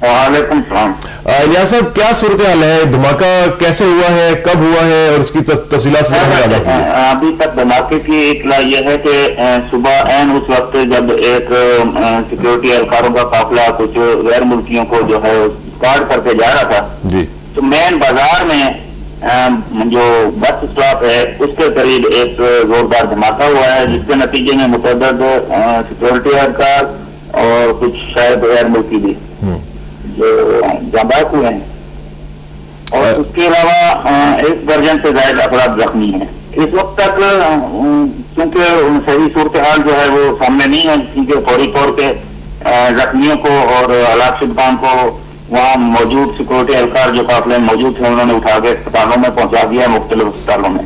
वालेकुम सलाम। इलियास साहब, क्या सूरत हाल है? धमाका कैसे हुआ है, कब हुआ है और उसकी तफसीलात से हमें आगाह कीजिए। अभी तक धमाके की इत्तला यह है कि सुबह एन उस वक्त जब एक सिक्योरिटी एहलकारों का काफिला कुछ गैर मुल्कियों को जो है स्क्वाड करके जा रहा था जी, तो मेन बाजार में जो बस स्टॉप है उसके करीब एक जोरदार धमाका हुआ है, जिसके नतीजे में मुतअद्दिद सिक्योरिटी एहलकार और कुछ शायद गैर मुल्की भी जो जाबाज हुए हैं, और उसके अलावा एक दर्जन से ज्यादा अफराद जख्मी हैं। इस वक्त तक क्योंकि सही सूरत हाल जो है वो सामने नहीं है, क्योंकि फौरी तौर पे जख्मियों को और हलाक शुदगान को वहाँ मौजूद सिक्योरिटी एहलकार जो काफिले में मौजूद थे उन्होंने उठा के अस्पतालों में पहुंचा दिया, मुख्तलिफ अस्पतालों में,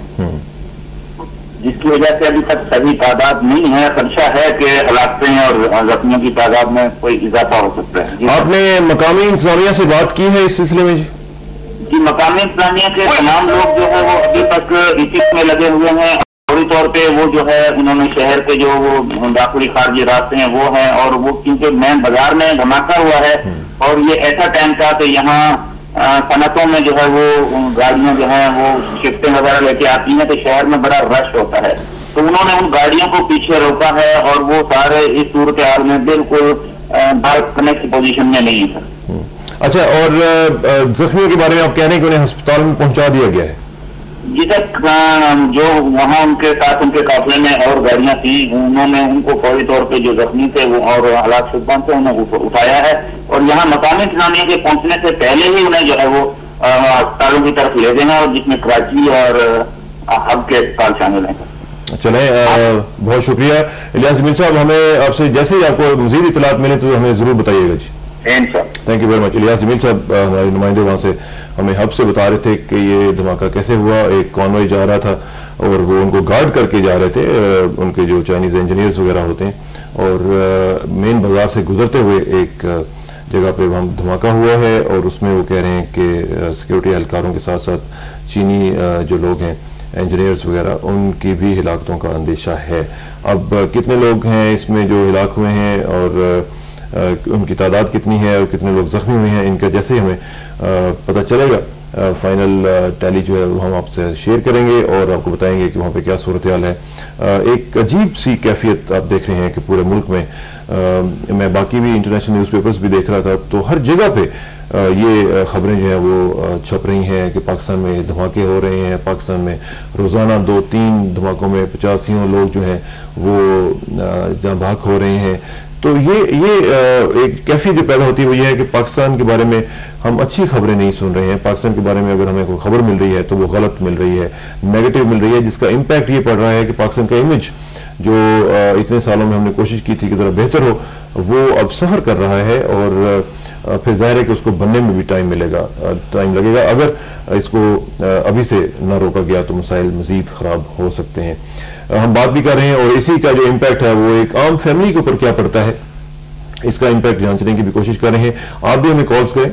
जिसकी वजह से अभी तक सही तादाद नहीं है। खदशा है कि हलाकतें और जख्मियों की तादाद में कोई इजाफा हो सकता है। आपने मकामी इंतजामिया से बात की है इस सिलसिले में? जी, मकामी इंतजामिया के तमाम लोग जो है वो अभी तक इसी में लगे हुए हैं। फौरी तौर पे वो जो है उन्होंने शहर के जो वो दाखिली खारजी रास्ते हैं वो हैं, और वो क्योंकि मेन बाजार में धमाका हुआ है और ये ऐसा टाइम था कि यहाँ सनतों में जो है वो गाड़ियां जो है वो शिफ्टें वगैरह लेके आती हैं, तो शहर में बड़ा रश होता है, तो उन्होंने उन गाड़ियों को पीछे रोका है और वो सारे इस सूरत हाल में बिल्कुल बाइक करने की पोजीशन में नहीं है। अच्छा, और जख्मियों के बारे में आप कह रहे हैं कि उन्हें अस्पताल में पहुंचा दिया गया है? जी तक जो वहाँ उनके साथ उनके काफिले में और गाड़ियां थी, उन्होंने उनको फौरी तौर पे जो जख्मी थे वो और हालात शुदगान थे उन्हें उठाया है, और यहाँ मकामी इंतजामिया के पहुंचने से पहले ही उन्हें जो है वो अस्पतालों की तरफ ले देना, और जिसमें कराची और हब के अस्पताल शामिल हैं। चले, बहुत शुक्रिया इलियास जमील साहब। हमें आपसे जैसे ही आपको मजीद इतलात मिले तो हमें जरूर बताइएगा जी। Thank you very much. Ilyas Jamil साहब हमारे नुमाइंदे वहाँ से हमें हब से बता रहे थे कि ये धमाका कैसे हुआ। एक कॉन्वॉय जा रहा था और वो उनको गार्ड करके जा रहे थे, उनके जो चाइनीज इंजीनियर्स वगैरह होते हैं, और मेन बाजार से गुजरते हुए एक जगह पे वहाँ धमाका हुआ है, और उसमें वो कह रहे हैं कि सिक्योरिटी एहलकारों के साथ साथ चीनी जो लोग हैं इंजीनियर्स वगैरह उनकी भी हिलाकतों का अंदेशा है। अब कितने लोग हैं इसमें जो हिलाक हुए हैं और उनकी तादाद कितनी है और कितने लोग जख्मी हुए हैं, इनका जैसे ही हमें पता चलेगा फाइनल टैली जो है वो हम आपसे शेयर करेंगे और आपको बताएंगे कि वहाँ पे क्या सूरत हाल है। एक अजीब सी कैफियत आप देख रहे हैं कि पूरे मुल्क में, आ, मैं बाकी भी इंटरनेशनल न्यूज़पेपर्स भी देख रहा था तो हर जगह पे आ, ये खबरें जो हैं वो छप रही हैं कि पाकिस्तान में धमाके हो रहे हैं। पाकिस्तान में रोज़ाना दो तीन धमाकों में पचासियों लोग जो हैं वो जहाँ भाग हो रहे हैं। तो ये ये एक कैफियत जो पैदा होती हुई है कि पाकिस्तान के बारे में हम अच्छी खबरें नहीं सुन रहे हैं। पाकिस्तान के बारे में अगर हमें कोई खबर मिल रही है तो वो गलत मिल रही है, नेगेटिव मिल रही है, जिसका इम्पैक्ट ये पड़ रहा है कि पाकिस्तान का इमेज जो इतने सालों में हमने कोशिश की थी कि ज़रा बेहतर हो, वो अब सफ़र कर रहा है, और फिर जाहिर है कि उसको बनने में भी टाइम मिलेगा, टाइम लगेगा। अगर इसको अभी से न रोका गया तो मसाइल मज़ीद ख़राब हो सकते हैं। हम बात भी कर रहे हैं, और इसी का जो इम्पैक्ट है वो एक आम फैमिली के ऊपर क्या पड़ता है, इसका इम्पैक्ट जांचने की भी कोशिश कर रहे हैं। आप भी हमें कॉल्स करें,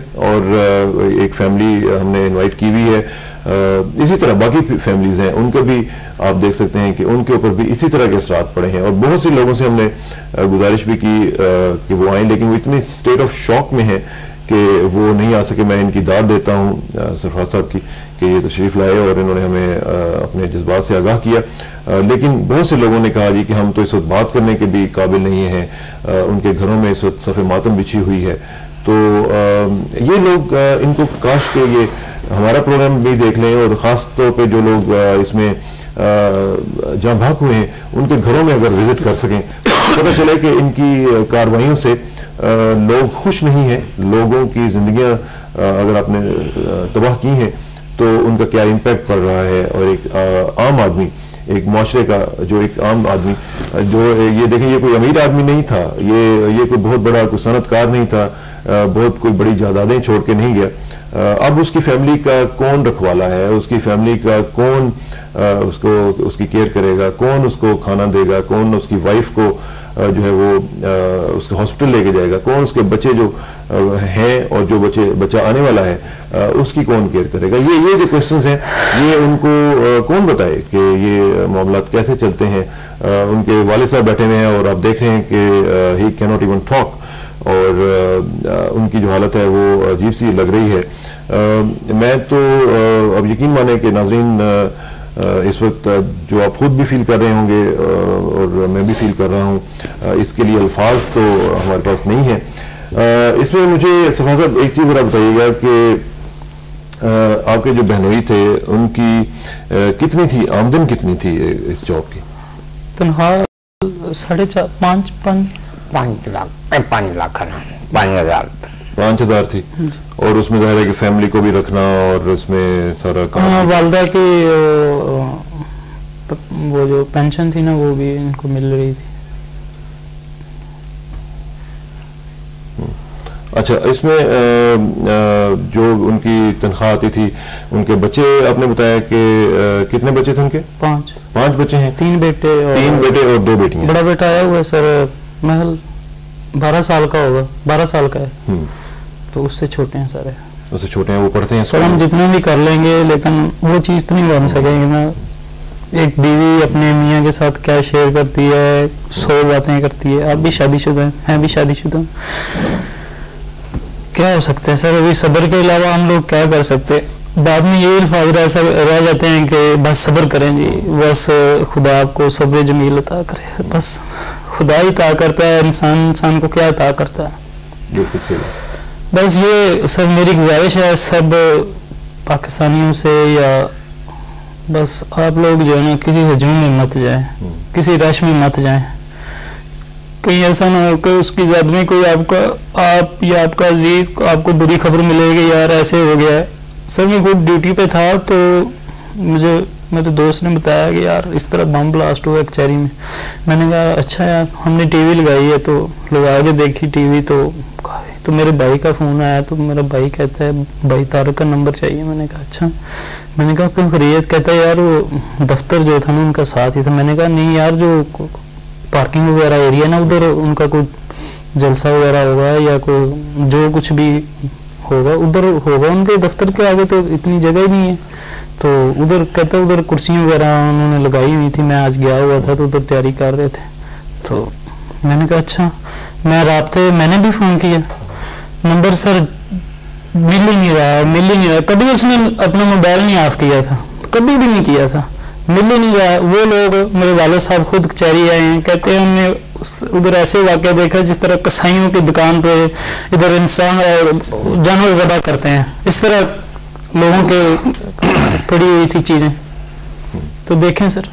और एक फैमिली हमने इनवाइट की हुई है, इसी तरह बाकी फैमिलीज हैं उनको भी आप देख सकते हैं कि उनके ऊपर भी इसी तरह के असरात पड़े हैं। और बहुत से लोगों से हमने गुजारिश भी की कि वो आएँ, लेकिन वो इतनी स्टेट ऑफ शॉक में है कि वो नहीं आ सके। मैं इनकी दाद देता हूँ सरफराज साहब की कि ये तशरीफ़ लाए और इन्होंने हमें अपने जज्बात से आगाह किया, लेकिन बहुत से लोगों ने कहा जी कि हम तो इस वक्त बात करने के भी काबिल नहीं हैं, उनके घरों में इस वक्त सफ़े मातम बिछी हुई है। तो ये लोग, इनको काश के ये हमारा प्रोग्राम भी देख लें, और ख़ास तौर पे जो लोग इसमें जहाँ भाग हुए हैं उनके घरों में अगर विजिट कर सकें, पता चले कि इनकी कार्रवाइयों से लोग खुश नहीं हैं। लोगों की जिंदगियां अगर आपने तबाह की हैं तो उनका क्या इम्पैक्ट पड़ रहा है। और एक आम आदमी, एक माशरे का जो एक आम आदमी, जो ये देखें ये कोई अमीर आदमी नहीं था, ये ये कोई बहुत बड़ा कोई सनतकार नहीं था, बहुत कोई बड़ी जायदादें छोड़ के नहीं गया। अब उसकी फैमिली का कौन रखवाला है, उसकी फैमिली का कौन उसको उसकी केयर करेगा, कौन उसको खाना देगा, कौन उसकी वाइफ को जो है वो उसके हॉस्पिटल लेके जाएगा, कौन उसके बच्चे जो हैं और जो बच्चे बच्चा आने वाला है उसकी कौन केयर करेगा। ये ये जो क्वेश्चंस हैं ये उनको कौन बताए कि ये मामला कैसे चलते हैं। उनके वालिद साहब बैठे हुए हैं और आप देख रहे हैं कि he can not even talk, और आ, उनकी जो हालत है वो अजीब सी लग रही है। आ, मैं तो आ, अब यकीन माने कि नाज़रीन इस वक्त जो आप खुद भी फील कर रहे होंगे और मैं भी फील कर रहा हूँ, इसके लिए अल्फाज तो हमारे पास नहीं है। इसमें मुझे सफा साहब एक चीज़ ज़रा बताइएगा कि आपके जो बहनोई थे उनकी कितनी थी आमदन, कितनी थी इस जॉब की? तनख्वाह साढ़े चार पाँच पाँच पाँच लाख पाँच लाख पाँच हजार पाँच हजार थी। और उसमें जाहिर है कि फैमिली को भी रखना और उसमें सारा काम, वालदा की वो जो पेंशन थी ना वो भी इनको मिल रही थी। अच्छा, इसमें जो उनकी तनख्वाह आती थी, उनके बच्चे आपने बताया कि कितने बच्चे थे उनके? पांच पांच बच्चे हैं। तीन बेटे और तीन बेटे और दो बेटियां। बड़ा बेटा आया हुआ है सर, महल बारह साल का होगा, बारह साल का है, तो उससे छोटे हैं सारे। उससे छोटे हैं, वो पढ़ते हैं सर? हम जितना भी कर लेंगे लेकिन वो चीज़ तो नहीं बन सकेगी ना। एक बीवी अपने मियाँ के साथ क्या शेयर करती है, सौ बातें करती है। आप भी शादीशुदा हैं, मैं भी शादीशुदा, क्या हो सकते हैं सर? अभी सब्र के अलावा हम लोग क्या कर सकते हैं? बाद में ये अल्फाज ऐसा रह जाते हैं कि बस सब्र करें जी, बस खुदा आपको सब्र जमील अता करे, बस खुदा ही अता करता है, इंसान इंसान को क्या अता करता है। बस ये सर मेरी गुजारिश है सब पाकिस्तानियों से, या बस आप लोग जो है ना किसी हजूम में मत जाए, किसी रश में मत जाए। कहीं ऐसा ना हो कि उसकी ज़द में कोई आपका आप या आपका अजीज को आपको बुरी खबर मिलेगी, यार ऐसे हो गया है। सर मैं खुद ड्यूटी पे था तो मुझे मेरे दोस्त ने बताया कि यार इस तरह बम ब्लास्ट हुआ कचहरी में। मैंने कहा अच्छा यार, हमने टीवी लगाई है तो लगा के देखी टीवी, तो तो मेरे भाई का फ़ोन आया, तो मेरा भाई कहता है भाई तारक का नंबर चाहिए। मैंने कहा अच्छा। मैंने कहा क्यों खरीद? कहता है यार वो दफ्तर जो था ना उनका साथ ही था। मैंने कहा नहीं यार, जो पार्किंग वगैरह एरिया ना उधर उनका कोई जलसा वगैरह होगा या कोई जो कुछ भी होगा उधर होगा, उनके दफ्तर के आगे तो इतनी जगह ही नहीं है। तो उधर कहता उधर कुर्सियाँ वगैरह उन्होंने लगाई हुई थी, मैं आज गया हुआ था तो उधर तैयारी कर रहे थे। तो मैंने कहा अच्छा। मैं राब्ते मैंने भी फ़ोन किया, नंबर सर मिल ही नहीं रहा, मिल ही नहीं रहा। कभी उसने अपना मोबाइल नहीं ऑफ किया था, कभी भी नहीं किया था, मिल ही नहीं रहा। वो लोग मेरे वाले साहब खुद कचहरी आए हैं, कहते हैं हमने उधर ऐसे वाक़या देखा जिस तरह कसाईयों की दुकान पे इधर इंसान जानवर ज़बह करते हैं, इस तरह लोगों के पड़ी हुई थी चीज़ें। तो देखें सर,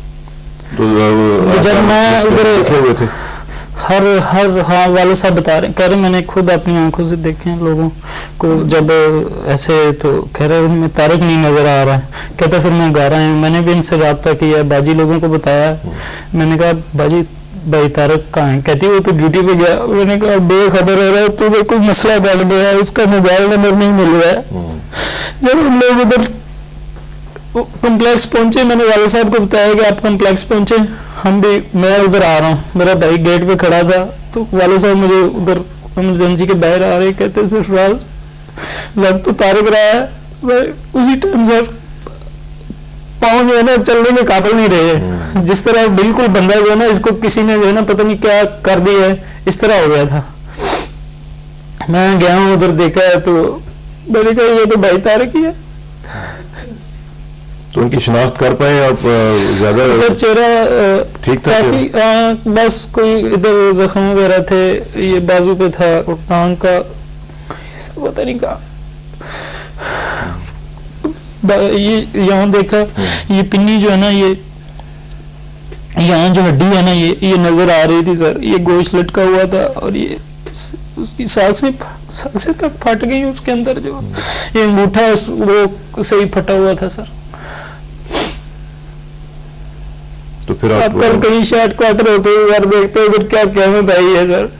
तो जब मैं उधर हर हर हाँ वाले साहब बता रहे कह रहे मैंने खुद अपनी आंखों से देखे हैं लोगों को जब ऐसे, तो कह रहे उनमें तारक नहीं नज़र आ रहा है। कहता फिर मैं गा रहा हूँ, मैंने भी इनसे रब्ता किया, बाजी लोगों को बताया। मैंने कहा बाजी भाई तारक कहाँ है? कहती वो तो ड्यूटी पे गया। मैंने कहा बेखबर हो रहा है तो कोई मसला बढ़ गया है, उसका मोबाइल नंबर नहीं मिल रहा है। जब हम लोग उधर कम्प्लेक्स पहुंचे, मैंने वाले साहब को बताया कि आप कम्प्लेक्स पहुंचे, हम भी मैं उधर आ रहा हूँ। मेरा भाई गेट पे खड़ा था, तो वाले साहब मुझे उधर इमरजेंसी के बाहर आ रहे, कहते सिर्फ राज लग तो तारक रहा है। मैं उसी टाइम सर पाँव जो है ना चलने के काबिल नहीं रहे, जिस तरह बिल्कुल बंदा जो है ना इसको किसी ने जो है ना पता नहीं क्या कर दिया है, इस तरह हो गया था। मैं गया हूँ उधर देखा है तो मैंने कहा ये तो भाई तारक ही है। तो उनकी शिनाख्त कर पाए आप? ज्यादा सर चेहरा ठीक था? काफी बस कोई इधर जख्म वगैरह थे, ये बाजू पे था और टांग का सब पता नहीं कहा। ये यहाँ देखा, ये पिन्नी जो है ना, ये यहाँ जो हड्डी है ना, ये ये नजर आ रही थी सर, ये गोश्त लटका हुआ था और ये उसकी साग से साग से तक फट गई, उसके अंदर जो ये अंगूठा वो सही फटा हुआ था सर। तो फिर आप, आप कल कहीं शर्ट क्वार्टर होते हुए घर देखते हो, क्या कीमत आई है सर।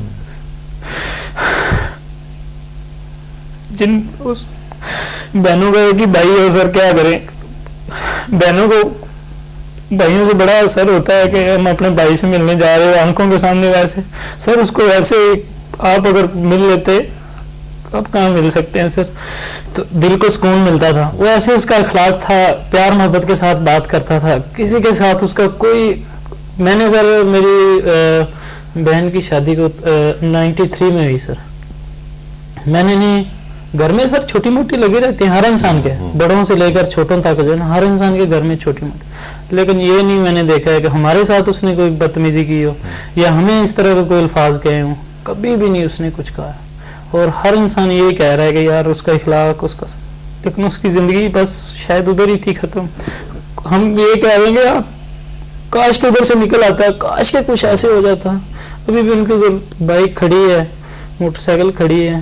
जिन उस बहनों का कि भाई है सर, क्या करें, बहनों को भाइयों से बड़ा असर होता है कि हम अपने भाई से मिलने जा रहे हो आंखों के सामने, वैसे सर उसको वैसे आप अगर मिल लेते, अब कहाँ मिल सकते हैं सर, तो दिल को सुकून मिलता था। वो ऐसे उसका अखलाक था, प्यार मोहब्बत के साथ बात करता था, किसी के साथ उसका कोई, मैंने सर मेरी बहन की शादी को नाइन्टी थ्री में हुई सर। मैंने नहीं, घर में सर छोटी मोटी लगी रहती है हर इंसान के, बड़ों से लेकर छोटों तक जो है ना, हर इंसान के घर में छोटी मोटी, लेकिन ये नहीं मैंने देखा है कि हमारे साथ उसने कोई बदतमीजी की हो या हमें इस तरह के कोई अल्फाज कहे हों, कभी भी नहीं उसने कुछ कहा। और हर इंसान यही कह रहा है कि यार उसका इखलाक, उसका, लेकिन उसकी ज़िंदगी बस शायद उधर ही थी ख़त्म। हम ये कह रहे हैं आप काश के उधर से निकल आता है, काश के कुछ ऐसे हो जाता। अभी भी उनकी उधर बाइक खड़ी है, मोटरसाइकिल खड़ी है।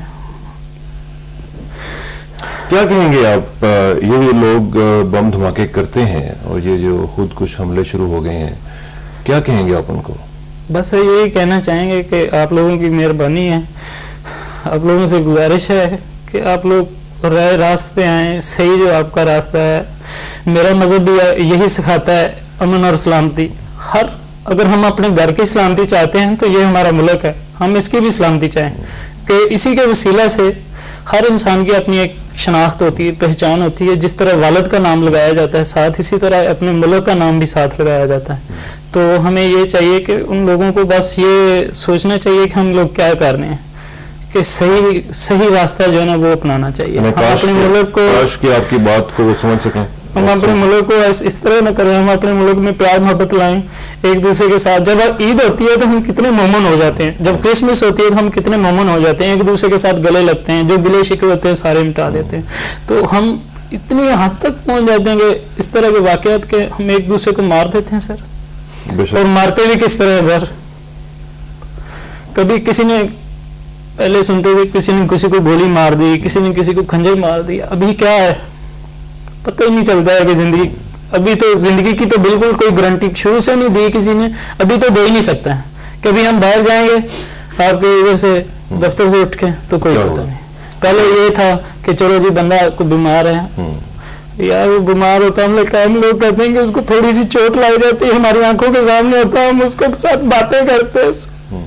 क्या कहेंगे आप, ये जो लोग बम धमाके करते हैं और ये जो खुद कुछ हमले शुरू हो गए हैं, क्या कहेंगे आप उनको? बस यही कहना चाहेंगे कि आप लोगों की मेहरबानी है, आप लोगों से गुजारिश है कि आप लोग राह रास्ते पे आएँ, सही जो आपका रास्ता है। मेरा मज़हब भी यही सिखाता है अमन और सलामती। हर अगर हम अपने घर की सलामती चाहते हैं तो ये हमारा मुल्क है, हम इसकी भी सलामती चाहें कि इसी के वसीला से हर इंसान की अपनी एक शनाख्त होती है, पहचान होती है। जिस तरह वालिद का नाम लगाया जाता है साथ, इसी तरह अपने मुल्क का नाम भी साथ लगाया जाता है। तो हमें ये चाहिए कि उन लोगों को बस ये सोचना चाहिए कि हम लोग क्या कर रहे हैं, कि सही सही रास्ता जो है ना वो अपनाना चाहिए। हम अपने मुल्क को, काश कि आपकी बात को वो समझ सकें, हम अपने मुल्क को इस तरह न करें, हम अपने मुल्क में प्यार मोहब्बत लाएं एक दूसरे के साथ। जब ईद होती है तो हम कितने मोमन हो जाते हैं, जब क्रिसमस होती है तो हम कितने मोमन हो जाते हैं, एक दूसरे के साथ गले लगते हैं, जो गिले शिकवे होते हैं सारे मिटा देते हैं। तो हम इतनी हद तक पहुंच जाते हैं कि इस तरह के वाकयात के हम एक दूसरे को मार देते हैं सर। और मारते भी किस तरह सर? कभी किसी ने, पहले सुनते थे किसी ने किसी को गोली मार दी, किसी ने किसी को खंजर मार दी, अभी क्या है पता ही नहीं चलता है कि जिंदगी, अभी तो जिंदगी की तो बिल्कुल कोई गारंटी शुरू से नहीं दी किसी ने, अभी तो दे ही नहीं सकता है। कभी हम बाहर जाएंगे आपके इधर से दफ्तर से उठ के तो कोई पता नहीं। पहले ये था कि चलो जी बंदा को बीमार है, यार वो बीमार होता है, हम लोग हम लोग कहते हैं कि उसको थोड़ी सी चोट लग जाती है, हमारी आंखों के सामने होता है, हम उसको साथ बातें करते हैं,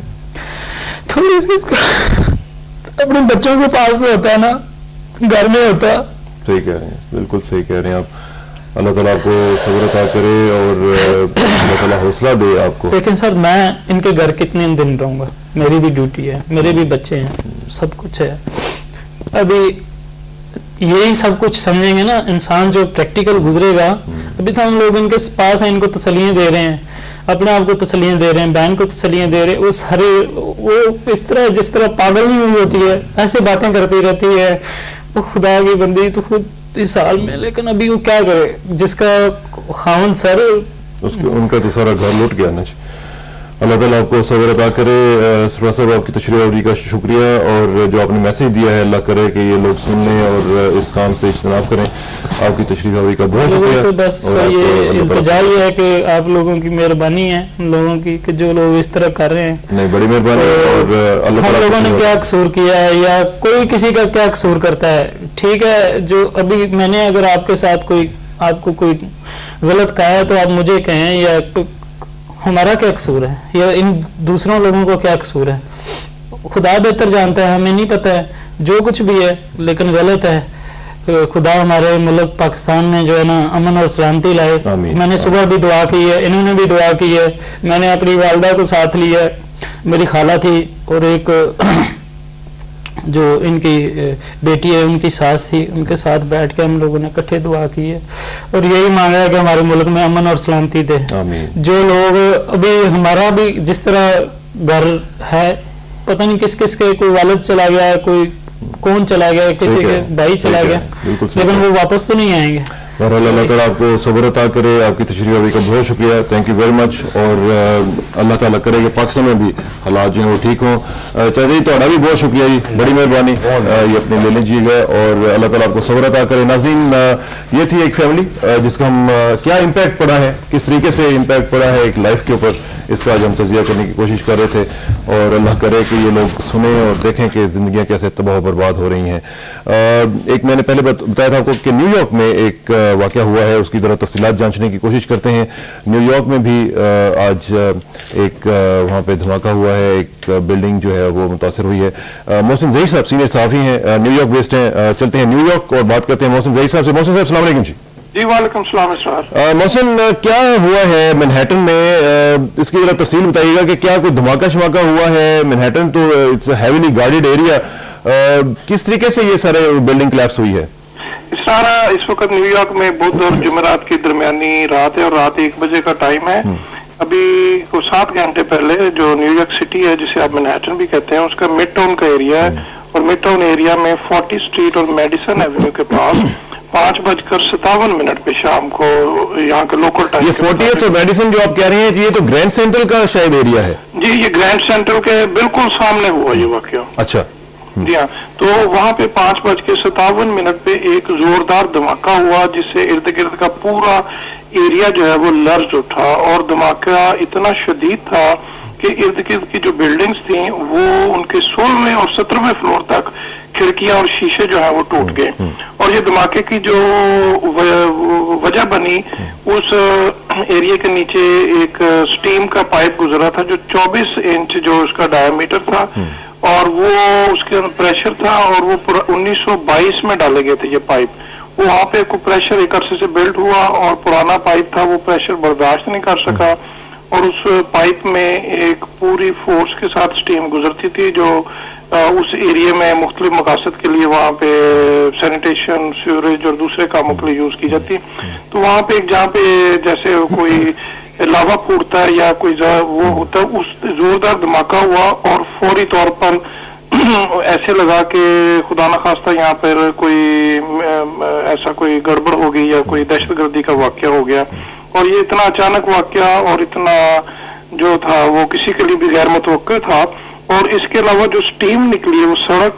थोड़ी सी उसको अपने बच्चों के पास होता है ना, घर में होता। सही कह रहे हैं, बिल्कुल सही कह रहे हैं आप। अल्लाह ताला आपको सब्र अता करे और अल्लाह ताला हौसला दे आपको। लेकिन सर मैं इनके घर कितने दिन रहूंगा, मेरी भी ड्यूटी है, मेरे भी बच्चे हैं, सब कुछ है। अभी यही सब कुछ समझेंगे ना इंसान जो प्रैक्टिकल गुजरेगा। अभी तो हम लोग इनके पास हैं, इनको तसल्लियाँ दे रहे हैं, अपने आप को तसल्लियाँ दे रहे हैं, बहन को तसल्लियाँ दे रहे हैं। उस हरे वो इस तरह जिस तरह पागल नहीं हुई होती है ऐसे बातें करती रहती है, वो खुदा की बंदी तो खुद इस साल में। लेकिन अभी वो क्या करे, जिसका खावन सर उसके उनका तो सारा घर लूट गया ना। अल्लाह ताला आपको सब्र अता करे। सरफराज साहब आपकी तशरीह आवरी का शुक्रिया, और जो आपने मैसेज दिया है अल्लाह करे कि ये लोग सुन लें और इस काम से इज्तनाब करें। आपकी तशरीह आवरी का बहुत शुक्रिया। बस ये इल्तिजा ही है कि आप लोगों की मेहरबानी है उन लोगों की कि जो लोग इस तरह कर रहे हैं। नहीं, बड़ी मेहरबानी। और अल्लाह हम लोगों ने क्या कसूर किया है या कोई किसी का क्या कसूर करता है? ठीक है, जो अभी मैंने अगर आपके साथ कोई आपको कोई गलत कहा है तो आप मुझे कहें, या हमारा क्या कसूर है या इन दूसरों लोगों को क्या कसूर है? खुदा बेहतर जानता है, हमें नहीं पता है जो कुछ भी है, लेकिन गलत है। खुदा हमारे मुल्क पाकिस्तान में जो है ना अमन और सलामती लाए। मैंने सुबह भी दुआ की है, इन्होंने भी दुआ की है, मैंने अपनी वालदा को साथ लिया है, मेरी खाला थी और एक जो इनकी बेटी है उनकी सास थी, उनके साथ बैठ के हम लोगों ने इकट्ठे दुआ की है और यही मांगा है कि हमारे मुल्क में अमन और सलामती दे। जो लोग अभी हमारा भी जिस तरह घर है, पता नहीं किस किस के, कोई वालिद चला गया है, कोई कौन चला गया, किसी के भाई चला गया, लेकिन वो वापस तो नहीं आएंगे। और अल्लाह ताला आपको सब्र अता करे। आपकी तशरीह आवरी का बहुत शुक्रिया, थैंक यू वेरी मच। और अल्लाह ताला करे कि पाकिस्तान में भी हालात जो हैं वो ठीक हों। चौधरी ਤੁਹਾਡਾ भी बहुत शुक्रिया जी, बड़ी मेहरबानी, ये अपने ले लीजिएगा और अल्लाह ताला आपको सब्र अता करे। नाज़रीन, ये थी एक फैमिली जिसका हम क्या इम्पैक्ट पड़ा है, किस तरीके से इम्पैक्ट पड़ा है एक लाइफ के ऊपर, इसका आज हम तजिया करने की कोशिश कर रहे थे। और अल्लाह करे कि ये लोग सुने और देखें कि ज़िंदगियाँ कैसे तबाह बर्बाद हो रही हैं। एक मैंने पहले बताया था आपको कि न्यूयॉर्क में एक वाक़या हुआ है, उसकी ज़रा तफसीलात जांचने की कोशिश करते हैं। न्यूयॉर्क में भी आज एक वहाँ पे धमाका हुआ है, एक बिल्डिंग जो है वो मुतासर हुई है। मोहसिन ज़हीर साहब सीनियर सहाफ़ी हैं, न्यूयॉर्क बेस्ड हैं, चलते हैं न्यूयॉर्क और बात करते हैं मोहसिन ज़हीर साहब से। मोहसिन साहब अस्सलाम वालेकुम जी। जी वालेकुम सलाम सर। मोहसिन, क्या हुआ है मैनहट्टन में, इसकी जरा तफसील बताइएगा कि क्या कोई धमाका शमाका हुआ है? मैनहट्टन तो इट्स हैवीली गार्डेड एरिया, किस तरीके से ये सारे बिल्डिंग कोलैप्स हुई है? सारा इस वक्त न्यूयॉर्क में बुध और जुमेरात की दरमियानी रात है और रात एक बजे का टाइम है। अभी कुछ सात घंटे पहले जो न्यूयॉर्क सिटी है जिसे आप मैनहट्टन भी कहते हैं, उसका मिड टाउन का एरिया है और मिड टाउन एरिया में फोर्टी स्ट्रीट और मेडिसन एवेन्यू के पास पांच बजकर सत्तावन मिनट पे शाम को यहाँ के लोकल टाइम, ये फोर्टी है तो मेडिसन जो आप कह रहे हैं ये तो ग्रैंड सेंट्रल का शायद एरिया है। जी, ये ग्रैंड सेंट्रल के बिल्कुल सामने हुआ ये वाकया। अच्छा। जी हाँ, तो वहाँ पे पांच बज के सत्तावन मिनट पे एक जोरदार धमाका हुआ जिससे इर्द गिर्द का पूरा एरिया जो है वो लर्ज उठा और धमाका इतना शदीद था कि इर्द गिर्द की जो बिल्डिंग्स थी वो उनके सोलहवें और सत्रहवें फ्लोर तक खिड़कियां और शीशे जो है वो टूट गए। और ये धमाके की जो वजह बनी, उस एरिया के नीचे एक स्टीम का पाइप गुजरा था जो चौबीस इंच जो उसका डायमीटर था और वो उसके अंदर प्रेशर था और वो उन्नीस सौ बाईस में डाले गए थे ये पाइप। वो वहाँ पे को प्रेशर एक अरसे से बिल्ड हुआ और पुराना पाइप था वो प्रेशर बर्दाश्त नहीं कर सका और उस पाइप में एक पूरी फोर्स के साथ स्टीम गुजरती थी जो आ, उस एरिया में मुख्तलिफ मकासद के लिए वहाँ पे सैनिटेशन, सीवरेज और दूसरे कामों के लिए यूज की जाती। तो वहाँ पे जहाँ पे जैसे कोई लावा फूटता है या कोई वो होता है, उस जोरदार धमाका हुआ और फौरी तौर पर ऐसे लगा कि खुदा न खास्ता यहाँ पर कोई ऐसा कोई गड़बड़ हो गई या कोई दहशतगर्दी का वाकया हो गया। और ये इतना अचानक वाकया और इतना जो था वो किसी के लिए भी गैर मुतवक्किल था। और इसके अलावा जो स्टीम निकली है वो सड़क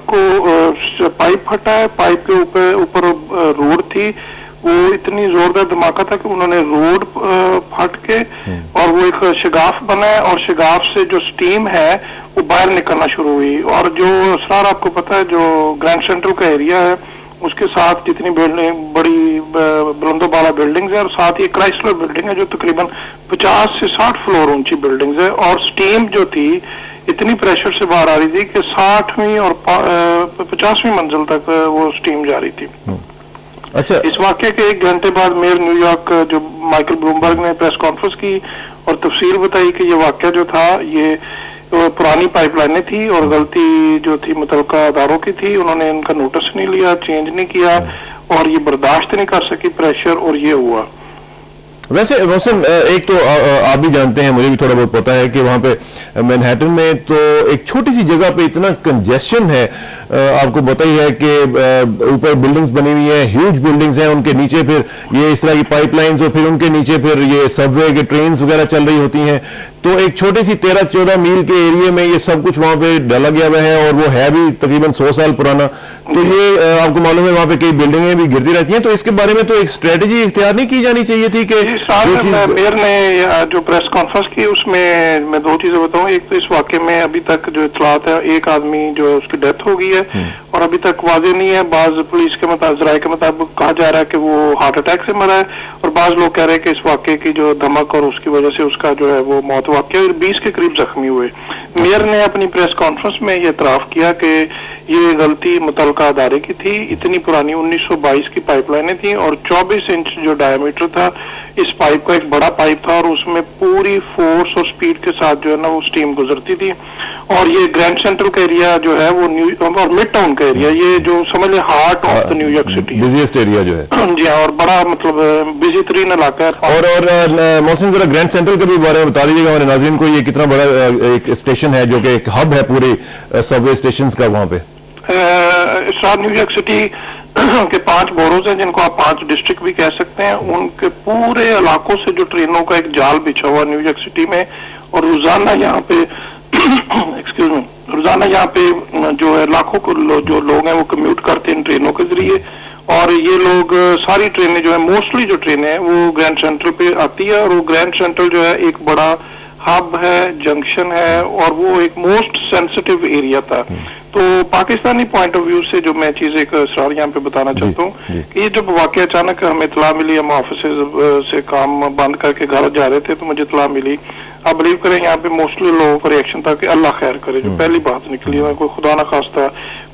को, पाइप फटा है, पाइप के ऊपर ऊपर रोड थी, वो इतनी जोरदार धमाका था कि उन्होंने रोड फट के और वो एक शगाफ बना है और शगाफ से जो स्टीम है वो बाहर निकलना शुरू हुई। और जो सर आपको पता है जो ग्रैंड सेंट्रल का एरिया है उसके साथ जितनी बिल्डिंग बड़ी बुलंदोबाला बिल्डिंग्स है और साथ ही क्राइस्लर बिल्डिंग है जो तकरीबन पचास से साठ फ्लोर ऊंची बिल्डिंग्स है और स्टीम जो थी इतनी प्रेशर से बाहर आ रही थी कि साठवीं और पचासवीं मंजिल तक वो स्टीम जा रही थी। अच्छा। इस वाक्य के एक घंटे बाद मेयर न्यूयॉर्क जो माइकल ब्लूमबर्ग ने प्रेस कॉन्फ्रेंस की और तफसील बताई कि ये वाक्य जो था ये पुरानी पाइपलाइनें थी और गलती जो थी मुतलका अदारों की थी, उन्होंने इनका नोटिस नहीं लिया, चेंज नहीं किया और ये बर्दाश्त नहीं कर सकी प्रेशर और ये हुआ। वैसे मोहसिन, एक तो आप भी जानते हैं, मुझे भी थोड़ा बहुत पता है कि वहाँ पे मैनहट्टन में तो एक छोटी सी जगह पे इतना कंजेशन है, आपको पता ही है कि ऊपर बिल्डिंग्स बनी हुई हैं, ह्यूज बिल्डिंग्स हैं, उनके नीचे फिर ये इस तरह की पाइपलाइंस और फिर उनके नीचे फिर ये सबवे के ट्रेन्स वगैरह चल रही होती हैं। तो एक छोटी सी तेरह चौदह मील के एरिया में ये सब कुछ वहाँ पे डाला गया हुआ है और वो है भी तकरीबन सौ साल पुराना। तो ये आपको मालूम है वहाँ पे कई बिल्डिंगें भी गिरती रहती हैं, तो इसके बारे में तो एक स्ट्रेटेजी इख्तियार नहीं की जानी चाहिए थी कि मेयर ने जो प्रेस कॉन्फ्रेंस की उसमें मैं दो चीजें बताऊं। एक तो इस वाकये में अभी तक जो इतलात है एक आदमी जो उसकी डेथ हो गई है और अभी तक वाजे नहीं है, बाज पुलिस के मुताबिक राय के मुताबिक कहा जा रहा है कि वो हार्ट अटैक से मरा है और बाज लोग कह रहे हैं कि इस वाकये की जो धमक और उसकी वजह से उसका जो है वो मौत वाकया और बीस के करीब जख्मी हुए। मेयर ने अपनी प्रेस कॉन्फ्रेंस में ये इतराफ किया कि ये गलती मुतलका अदारे की थी, इतनी पुरानी उन्नीस सौ बाईस की पाइपलाइनें थी और चौबीस इंच जो डायमीटर था इस पाइप का एक बड़ा पाइप था और उसमें पूरी फोर्स और स्पीड के साथ जो है ना वो स्टीम गुजरती थी। और ये ग्रैंड सेंट्रल का एरिया जो है वो न्यू और मिड टाउन का एरिया, ये जो समझ ले heart of the New York city, busiest area जो है। जी हाँ, और बड़ा मतलब बिजी तरीन इलाका है। और और मोहसिन जरा ग्रैंड सेंट्रल के भी बारे में बता दीजिएगा हमारे नाज़रीन को, ये कितना बड़ा एक स्टेशन है जो कि एक हब है पूरे सबवे स्टेशन का वहाँ पे। न्यूयॉर्क सिटी के पांच बोरोज हैं जिनको आप पांच डिस्ट्रिक्ट भी कह सकते हैं, उनके पूरे इलाकों से जो ट्रेनों का एक जाल बिछा हुआ न्यूयॉर्क सिटी में और रोजाना यहाँ पे एक्सक्यूज मी रोजाना यहाँ पे जो है लाखों को लो, जो लोग हैं वो कम्यूट करते हैं इन ट्रेनों के जरिए और ये लोग सारी ट्रेनें जो है मोस्टली जो ट्रेनें हैं वो ग्रैंड सेंट्रल पे आती है और वो ग्रैंड सेंट्रल जो है एक बड़ा हब है, जंक्शन है और वो एक मोस्ट सेंसिटिव एरिया था। तो पाकिस्तानी पॉइंट ऑफ व्यू से जो मैं चीज एक सर यहाँ पे बताना चाहता हूँ कि ये जब वाकया अचानक हमें इतला मिली, हम ऑफिस से काम बंद करके घर जा रहे थे तो मुझे इतला मिली। आप बिलीव करें यहाँ पे मोस्टली लोगों का रिएक्शन था कि अल्लाह खैर करे, जो पहली बात निकली है, कोई खुदा ना खास्ता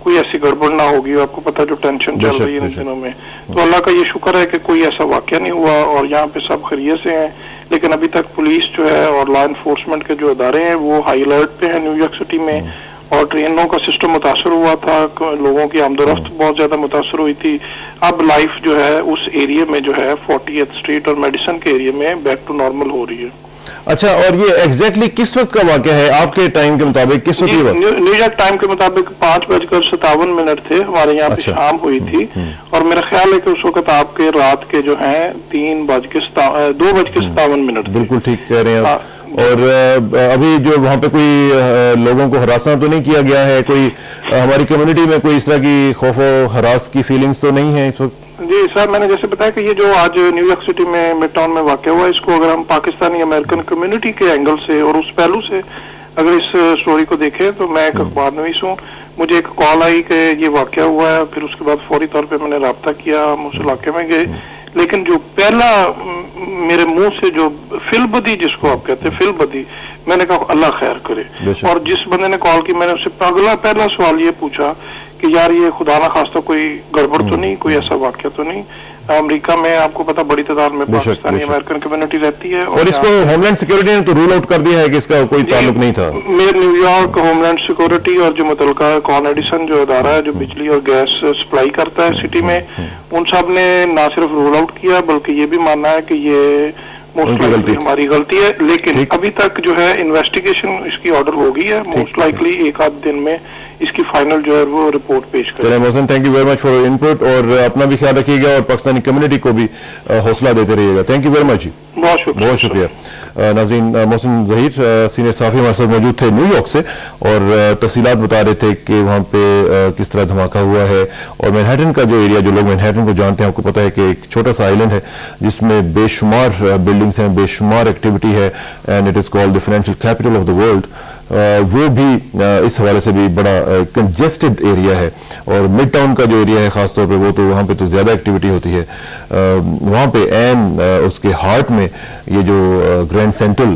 कोई ऐसी गड़बड़ ना होगी। आपको पता जो टेंशन चल रही है इन दिनों में, तो अल्लाह का ये शुक्र है कि कोई ऐसा वाकया नहीं हुआ और यहाँ पे सब खैरियत से हैं। लेकिन अभी तक पुलिस जो है और लॉ इन्फोर्समेंट के जो अदारे हैं वो हाई अलर्ट पे हैं न्यूयॉर्क सिटी में, और ट्रेनों का सिस्टम मुतासर हुआ था, लोगों की आमदोरफ्त बहुत ज्यादा मुतासर हुई थी। अब लाइफ जो है उस एरिया में जो है फोर्टियथ स्ट्रीट और मेडिसन के एरिया में बैक टू नॉर्मल हो रही है। अच्छा, और ये एग्जैक्टली किस वक्त का वाकया है आपके टाइम के मुताबिक? किस वक्त? न्यूयॉर्क टाइम के मुताबिक पांच बजकर सत्तावन मिनट थे, हमारे यहाँ पे शाम हुई थी, और मेरा ख्याल है कि उस वक्त आपके रात के जो है तीन बज के दो बज के सत्तावन मिनट। बिल्कुल ठीक कह रहे हैं। और अभी जो वहाँ पे कोई लोगों को हरासा तो नहीं किया गया है? कोई हमारी कम्युनिटी में कोई इस तरह की खौफ और हरास की फीलिंग्स तो नहीं है इस वक्त? जी सर, मैंने जैसे बताया कि ये जो आज न्यूयॉर्क सिटी में मिड टाउन में वाकया हुआ, इसको अगर हम पाकिस्तानी अमेरिकन कम्युनिटी के एंगल से और उस पहलू से अगर इस स्टोरी को देखें, तो मैं एक अखबार नवीस हूँ, मुझे एक कॉल आई कि ये वाकया हुआ है। फिर उसके बाद फौरी तौर पे मैंने रब्ता किया, हम उस इलाके में गए। लेकिन जो पहला मेरे मुंह से जो फिलबदी, जिसको आप कहते हैं फिलबदी, मैंने कहा अल्लाह खैर करे। और जिस बंदे ने कॉल की, मैंने उससे अगला पहला सवाल ये पूछा कि यार ये खुदा ना खास्ता कोई गड़बड़ तो नहीं, कोई ऐसा वाकया तो नहीं? अमेरिका में आपको पता बड़ी तादाद में पाकिस्तानी अमेरिकन कम्युनिटी रहती है, और, और इसको होमलैंड सिक्योरिटी ने तो रूल आउट कर दिया है कि इसका कोई ताल्लुक नहीं था। मेरे न्यूयॉर्क होमलैंड सिक्योरिटी और जो मुतलका कॉन एडिसन जो अदारा है जो बिजली और गैस सप्लाई करता है सिटी में, उन सब ने ना सिर्फ रूल आउट किया बल्कि ये भी माना है कि ये मोस्ट लाइकली हमारी गलती है। लेकिन अभी तक जो है इन्वेस्टिगेशन इसकी ऑर्डर हो गई है, मोस्ट लाइकली एक आध दिन में इसकी फाइनल जो है वो रिपोर्ट पेश करें। Mohsin, thank you very much for input, और अपना भी ख्याल रखिएगा और पाकिस्तानी कम्युनिटी को भी हौसला देते रहिएगा। Thank you very much. बहुत शुक्रिया, बहुत शुक्रिया। नाज़रीन, मोहसिन ज़हीर सीनियर सहाफ़ी हमारे साथ मौजूद थे न्यूयॉर्क से, और तफसीलात बता रहे थे कि वहाँ पे किस तरह धमाका हुआ है। और मैनहट्टन का जो एरिया, जो लोग मैनहट्टन को जानते हैं, आपको पता है कि एक छोटा सा आइलैंड है जिसमें बेशुमार बिल्डिंग्स हैं, बेशुमार एक्टिविटी है, and it is called the financial capital of the world. वो भी इस हवाले से भी बड़ा कंजेस्टेड एरिया है, और मिड टाउन का जो एरिया है खासतौर पे, वो तो वहाँ पे तो ज़्यादा एक्टिविटी होती है। वहाँ पे एन उसके हार्ट में ये जो ग्रैंड सेंट्रल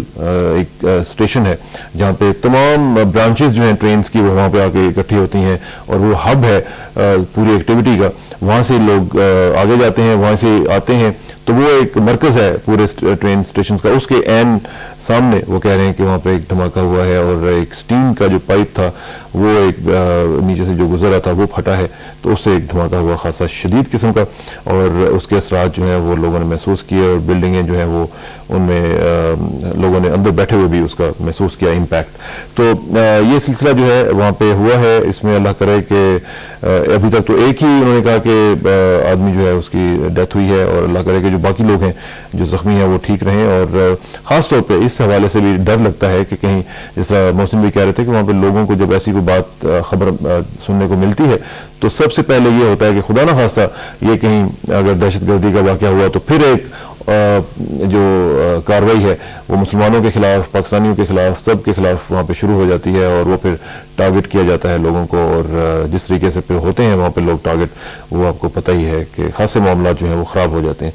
एक स्टेशन है, जहाँ पे तमाम ब्रांचेस जो हैं ट्रेन्स की वो वहाँ पे आके इकट्ठी होती हैं, और वो हब है पूरी एक्टिविटी का। वहाँ से लोग आगे जाते हैं, वहाँ से आते हैं, तो वो एक मरकज़ है पूरे ट्रेन स्टेशन का। उसके एन सामने वो कह रहे हैं कि वहाँ पे एक धमाका हुआ है, और एक स्टीम का जो पाइप था वो एक नीचे से जो गुजरा था वो फटा है, तो उससे एक धमाका हुआ खासा शदीद किस्म का, और उसके असरात जो हैं वो लोगों ने महसूस किए, और बिल्डिंगें जो हैं वो उनमें लोगों ने अंदर बैठे हुए भी उसका महसूस किया इम्पैक्ट। तो ये सिलसिला जो है वहाँ पे हुआ है। इसमें अल्लाह करे कि अभी तक तो एक ही उन्होंने कहा कि आदमी जो है उसकी डेथ हुई है, और अल्लाह करे कि जो बाकी लोग हैं जो जख्मी हैं वो ठीक रहें। और ख़ास तौर पे इस हवाले से भी डर लगता है कि कहीं, जिस तरह मोहसिन भी कह रहे थे कि वहाँ पे लोगों को जब ऐसी कोई बात खबर सुनने को मिलती है, तो सबसे पहले ये होता है कि खुदा ना खास्ता ये कहीं अगर दहशतगर्दी का वाक़या हुआ, तो फिर एक जो कार्रवाई है वो मुसलमानों के खिलाफ, पाकिस्तानियों के खिलाफ, सब के खिलाफ वहाँ पे शुरू हो जाती है, और वो फिर टारगेट किया जाता है लोगों को। और जिस तरीके से फिर होते हैं वहाँ पे लोग टारगेट, वो आपको पता ही है कि खासे मामला जो हैं वो ख़राब हो जाते हैं।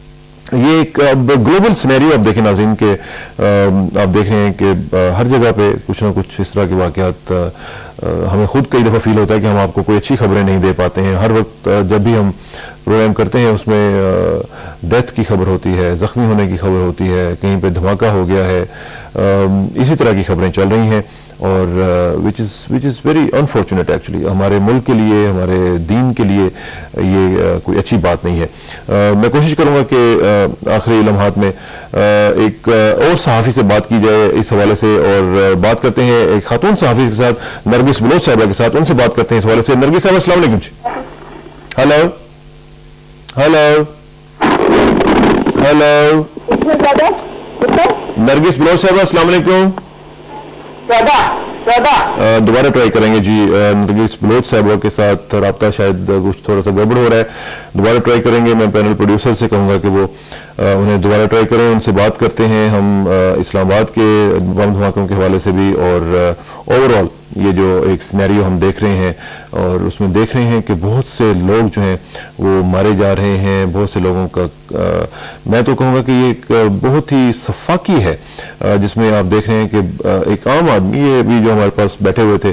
ये एक अब ग्लोबल सिनेरियो आप देखें नाज़रीन के, आप देख रहे हैं कि हर जगह पे कुछ ना कुछ इस तरह के वाक़यात हमें खुद कई दफ़ा फील होता है कि हम आपको कोई अच्छी खबरें नहीं दे पाते हैं। हर वक्त जब भी हम प्रोग्राम करते हैं उसमें डेथ की खबर होती है, ज़ख्मी होने की खबर होती है, कहीं पे धमाका हो गया है, इसी तरह की खबरें चल रही हैं, और which is which is very unfortunate actually हमारे मुल्क के लिए, हमारे दीन के लिए ये uh, कोई अच्छी बात नहीं है। uh, मैं कोशिश करूँगा कि uh, आखिरी लम्हात में uh, एक uh, और सहाफ़ी से बात की जाए इस हवाले से, और uh, बात करते हैं एक खातून सहाफ़ी के साथ, नरगिस बलोच साहिबा के साथ, उनसे बात करते हैं इस हवाले से। नरगिस साहब अस्सलाम वालेकुम जी। Hello hello hello Nargis Baloch साहिबा अस्सलाम वालेकुम। दोबारा ट्राई करेंगे जी, नरगिस बलोच साहबा के साथ रब्ता शायद कुछ थोड़ा सा गड़बड़ हो रहा है, दोबारा ट्राई करेंगे। मैं पैनल प्रोड्यूसर से कहूँगा कि वो उन्हें दोबारा ट्राई करें, उनसे बात करते हैं हम इस्लामाबाद के बम धमाकों के हवाले से भी, और ओवरऑल ये जो एक सिनेरियो हम देख रहे हैं, और उसमें देख रहे हैं कि बहुत से लोग जो हैं वो मारे जा रहे हैं, बहुत से लोगों का आ, मैं तो कहूँगा कि ये एक बहुत ही सफाकी है, आ, जिसमें आप देख रहे हैं कि आ, एक आम आदमी, ये भी जो हमारे पास बैठे हुए थे,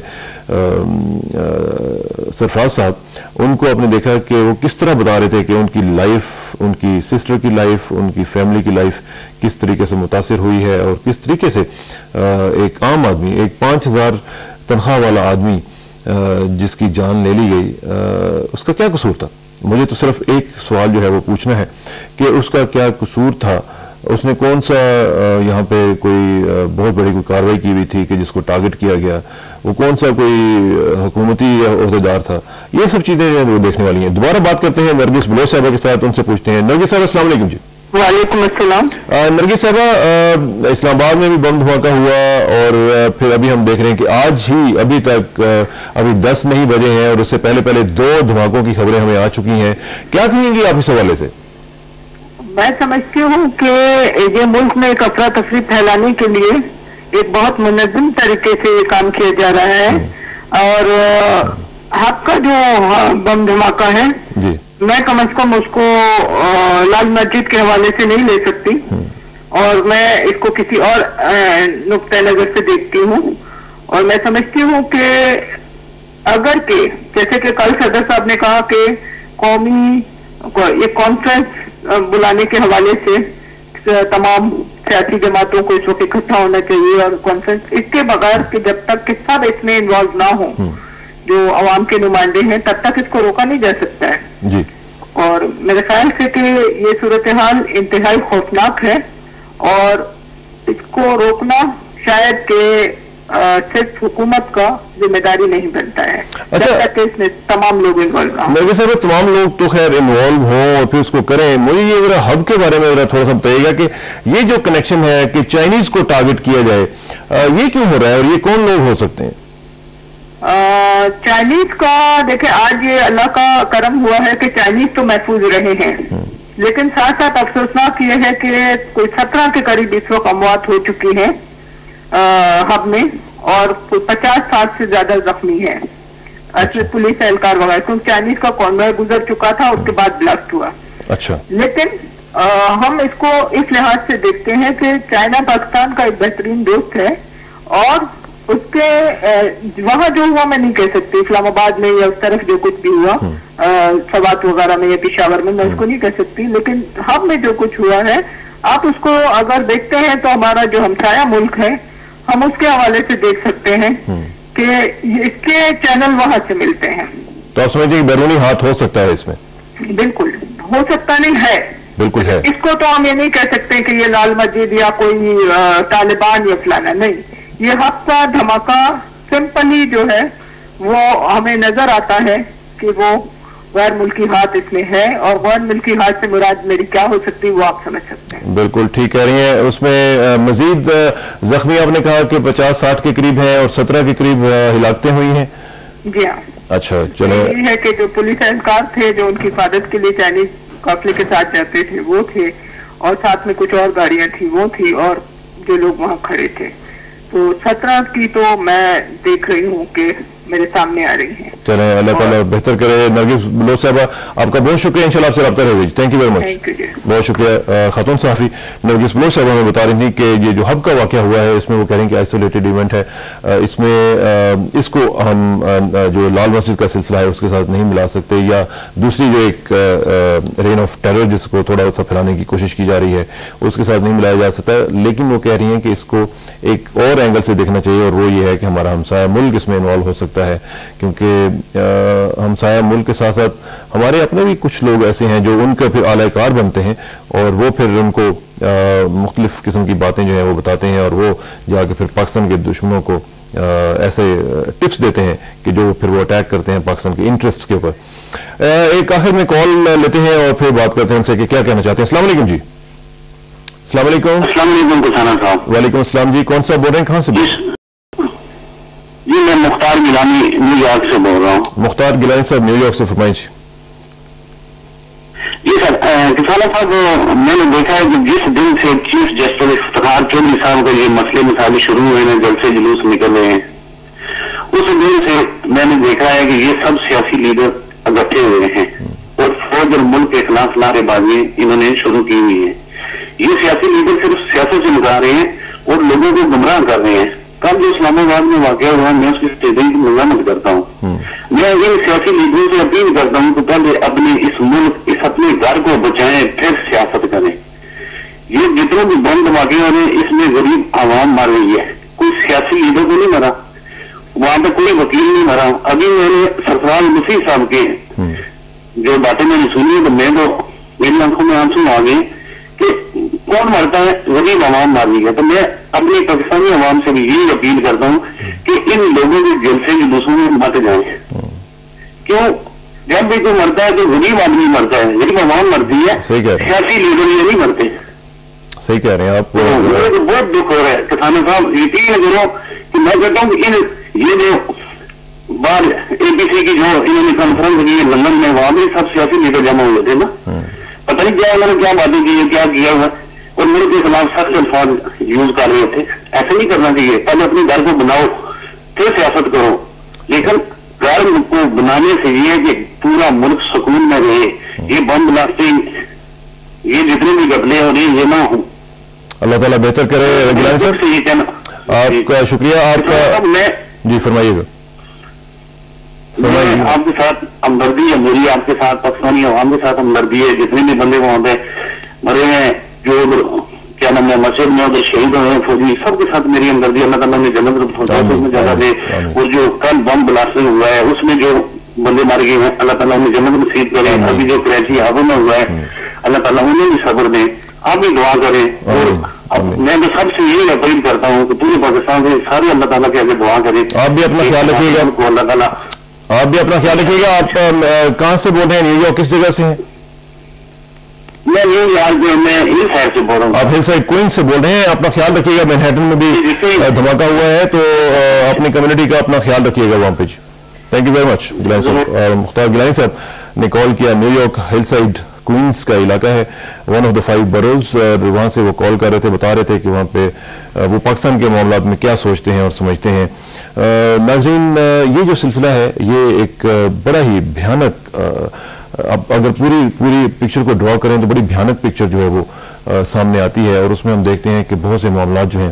सरफराज साहब, उनको आपने देखा कि वो किस तरह बता रहे थे कि उनकी लाइफ, उनकी सिस्टर की लाइफ, उनकी फैमिली की लाइफ किस तरीके से मुतासिर हुई है और किस तरीके से एक आम आदमी, एक पाँच हजार तनख्वाह वाला आदमी जिसकी जान ले ली गई, उसका क्या कसूर था। मुझे तो सिर्फ एक सवाल जो है वो पूछना है कि उसका क्या कसूर था, उसने कौन सा यहाँ पे कोई बहुत बड़ी कोई कार्रवाई की हुई थी कि जिसको टारगेट किया गया, वो कौन सा कोई हुकूमती ओहदेदार था। ये सब चीजें वो देखने वाली हैं। दोबारा बात करते हैं नरगिस बलोच साहबा के साथ, उनसे पूछते हैं। नरगिस साहब अस्सलाम वालेकुम जी। वालेकुम अस्सलाम। नरगिस साहबा, इस्लामाबाद में भी बम धमाका हुआ और फिर अभी हम देख रहे हैं कि आज ही अभी तक अभी दस नहीं बजे हैं और उससे पहले पहले दो धमाकों की खबरें हमें आ चुकी हैं। क्या कहेंगी आप इस हवाले से? मैं समझती हूँ कि ये मुल्क में एक अफरा तफरी फैलाने के लिए एक बहुत मुनज़्ज़म तरीके से ये काम किया जा रहा है और हक का जो बम धमाका है जी। मैं कम अज कम उसको लाल मस्जिद के हवाले से नहीं ले सकती और मैं इसको किसी और नुक्ते नजर से देखती हूँ और मैं समझती हूँ कि अगर के जैसे कि कल सदर साहब ने कहा कि कौमी ये कॉन्फ्रेंस बुलाने के हवाले से तमाम सियासी जमातों को इस वक्त इकट्ठा होना चाहिए और कॉन्फ्रेंस, इसके बगैर कि जब तक कि सब इसमें इन्वॉल्व ना हो जो अवाम के नुमाइंदे हैं तब तक इसको रोका नहीं जा सकता है जी। और मेरे ख्याल से कि ये सूरत हाल इंतहाई खौफनाक है और इसको रोकना शायद के सिर्फ हुकूमत का जिम्मेदारी नहीं बनता है। अच्छा, जब तक इसमें तमाम लोग इन्वॉल्व हो। मेरे साहब तमाम लोग तो खैर इन्वॉल्व हो और फिर उसको करें। मुझे ये जरा हब के बारे में जरा थोड़ा सा बताइएगा कि ये जो कनेक्शन है कि चाइनीज को टारगेट किया जाए, ये क्यों हो रहा है और ये कौन लोग हो सकते हैं? चाइनीज का देखिए, आज ये अल्लाह का करम हुआ है कि चाइनीज तो महफूज रहे हैं, लेकिन साथ साथ अफसोसनाक ये है कि कोई सत्रह के करीब इस वक्त अमवात हो चुकी है हब में और पचास साठ से ज्यादा जख्मी है। अच्छा। पुलिस एहलकार वगैरह, क्योंकि चाइनीज का कॉन्वॉय गुजर चुका था, उसके बाद ब्लास्ट हुआ। अच्छा। लेकिन आ, हम इसको इस लिहाज से देखते हैं कि चाइना पाकिस्तान का एक बेहतरीन दोस्त है और उसके वहां जो हुआ मैं नहीं कह सकती, इस्लामाबाद में या उस तरफ जो कुछ भी हुआ सवात वगैरह में या पिशावर में, मैं उसको नहीं कह सकती, लेकिन हम में जो कुछ हुआ है आप उसको अगर देखते हैं तो हमारा जो हमसाया मुल्क है हम उसके हवाले से देख सकते हैं कि इसके चैनल वहां से मिलते हैं। तो आप समझिए बैरूनी हाथ हो सकता है इसमें? बिल्कुल हो सकता नहीं है, बिल्कुल है। इसको तो हम ये नहीं कह सकते कि ये लाल मस्जिद या कोई तालिबान या फलाना, नहीं, ये हक का धमाका सिंपली जो है वो हमें नजर आता है कि वो गैर मुल्की हाथ इसमें है और गैर मुल्की हाथ से मुराद मेरी क्या हो सकती है वो आप समझ सकते हैं। बिल्कुल ठीक कह रही हैं। उसमें मजीद जख्मी आपने कहा कि पचास साठ के करीब हैं और सत्रह के करीब हिलाकतें हुई हैं। जी हाँ। अच्छा चलो, ये है कि जो पुलिस एहलकार थे जो उनकी हिफाजत के लिए चाइनीज काफिले के साथ जाते थे वो थे और साथ में कुछ और गाड़ियां थी वो थी और जो लोग वहाँ खड़े थे, तो सत्रह की तो मैं देख रही हूँ कि मेरे सामने आ रही है। चले अल्लाह ताला बेहतर करे। नरगिस बलोच साहबा आपका बहुत शुक्रिया, इंशाल्लाह आपसे रब्ता रहेगी। थैंक यू वेरी मच, बहुत शुक्रिया। खातून सहाफी नरगिस बलोच साहबा हमें बता रही थी कि ये जो हब का वाक़या हुआ है इसमें वो कह रहे हैं कि आइसोलेटेड इवेंट है, इसमें इसको हम जो लाल मस्जिद का सिलसिला है उसके साथ नहीं मिला सकते या दूसरी जो एक रेन ऑफ टेरर जिसको थोड़ा सा फैलाने की कोशिश की जा रही है उसके साथ नहीं मिलाया जा सकता। लेकिन वो कह रही हैं कि इसको एक और एंगल से देखना चाहिए और वो ये है कि हमारा हमसाया मुल्क इसमें इन्वॉल्व हो सकता है, क्योंकि हमसाया मुल्क के साथ साथ हमारे अपने भी कुछ लोग ऐसे हैं जो उनके फिर आलाकार बनते हैं और वो फिर उनको मुख्तलिफ किस्म की बातें जो हैं वो बताते हैं और वो जाके फिर पाकिस्तान के दुश्मनों को आ, ऐसे टिप्स देते हैं कि जो फिर वो अटैक करते हैं पाकिस्तान के इंटरेस्ट के ऊपर। एक आखिर में कॉल लेते हैं और फिर बात करते हैं उनसे कि क्या कहना चाहते हैं। अस्सलाम वालेकुम जी। अस्सलाम वालेकुम। अस्सलाम वालेकुम गुलसाना साहब। वालेकुम अस्सलाम जी, कौन सा बोल रहे हैं, कहाँ से बोल रहे हैं? जी मैं मुख्तार गिलानी न्यूयॉर्क से बोल रहा हूँ। मुख्तार गिलानी साहब न्यूयॉर्क से, फरमाइश। जी सर, किसाना साहब मैंने देखा है कि जिस दिन से चीफ जस्टिस इफ्तिखार चौधरी साहब का ये मसले मसाले शुरू हुए हैं, जलसे जुलूस निकल रहे हैं, उस दिन से मैंने देखा है कि ये सब सियासी लीडर इकट्ठे हुए हैं और फौज और मुल्क के खिलाफ नारेबाजी इन्होंने शुरू की हुई है। ये सियासी लीडर सिर्फ सियासत से निकाल रहे हैं और लोगों को गुमराह कर रहे हैं। कल जो इस्लामाबाद फैसलाबाद में वाकया हुआ, मैं उसकी स्टेटिंग की मजामत करता हूँ। मैं इन सियासी लीडरों से अपील करता हूँ कि पहले अपने इस मुल्क, इस अपने घर को बचाएं, फिर सियासत करें। ये जितने भी बम धमाके हो रहे हैं, इसमें गरीब आवाम मर रही है, कोई सियासी लीडर को नहीं मरा, वहां पर कोई वकील नहीं मरा। अभी मेरे सरफराज मसीह साहब के जो बातें मैंने सुनी तो मैं तो मेरी आंखों में आंसू आ गए कि कौन मरता है, गरीब आवाम मार रही है। तो मैं अपनी पाकिस्तानी आवाम से भी यही अपील करता हूँ कि इन लोगों के जलसे जुलूसों में मत जाए। क्यों? जब भी कोई मरता है तो गरीब आदमी मरता है, गरीब आवाम मरती है, सियासी लीडर ये नहीं मरते। सही कह रहे हैं आप। मुझे तो बहुत दुख हो रहा है किसानों साहब, यकीन करो कि मैं कहता हूँ कि इन ये जो बाहर एबीसी की जो इन्होंने कॉन्फ्रेंस की लंदन में, वहां भी सब सियासी लीडर जमा हुए थे ना, पता नहीं क्या उन्होंने क्या बातें की है, क्या किया हुआ, और मेरे के खिलाफ सख्त अल्फाज यूज कर रहे थे। ऐसे नहीं करना चाहिए, पहले अपने घर को बनाओ फिर सियासत करो। लेकिन घर को बनाने से ये कि पूरा मुल्क सुकून में रहे, ये बम ब्लास्टिंग, ये जितने भी घटने हो रही ये ना हो। अल्लाह ताला बेहतर करे। गिलानी साहब आपका शुक्रिया। आपका मैं जी फरमाइएगा। आपके साथ हमदर्दी है मेरी, आपके साथ पाकिस्तानी अवाम के साथ हमदर्दी है। जितने भी बंदे वहां पे मरे हैं, जो क्या नाम है मस्जिद में उधर शहीद हुए हैं फौजी, सबके साथ मेरी हमदर्दी। अल्लाह ताला ने जन्नत में ज्यादा दे। और जो कल बम ब्लास्टिंग हुआ है उसमें जो बंदे मारे गए हैं, अल्लाह ताला उन्हें जन्नत नसीब करे। अभी जो कराची हाबू में हुआ है, अल्लाह ताला उन्हें भी सब्र दे। आप भी दुआ करें। और मैं तो सबसे यही अपील करता हूँ कि पूरे पाकिस्तान से सारे अल्लाह ताला के आगे दुआ करें। आप भी अपना ख्याल रखिएगा। अल्लाह ताला आप भी अपना ख्याल रखिएगा। आप कहाँ से बोल रहे हैं? न्यूयॉर्क किस जगह से हैं? मैं न्यूयॉर्क मैं हिल साइड से बोल रहा हूँ। आप हिल साइड क्वींस से बोल रहे हैं। अपना ख्याल रखिएगा। मैनहट्टन में भी धमाका हुआ है, तो अपनी कम्युनिटी का अपना ख्याल रखिएगा वहाँ पे। Thank you very much Gilani साहब। मुख्तार गिलानी साहब ने कॉल किया। न्यूयॉर्क हिल साइड क्वींस का इलाका है, one of the five boroughs, और वहाँ से वो कॉल कर रहे थे, बता रहे थे कि वहाँ पे वो पाकिस्तान के मामलात में क्या सोचते हैं और समझते हैं। नाज़रीन, ये जो सिलसिला है ये एक बड़ा ही भयानक, अब अगर पूरी पूरी पिक्चर को ड्रॉ करें तो बड़ी भयानक पिक्चर जो है वो आ, सामने आती है। और उसमें हम देखते हैं कि बहुत से मामलात जो हैं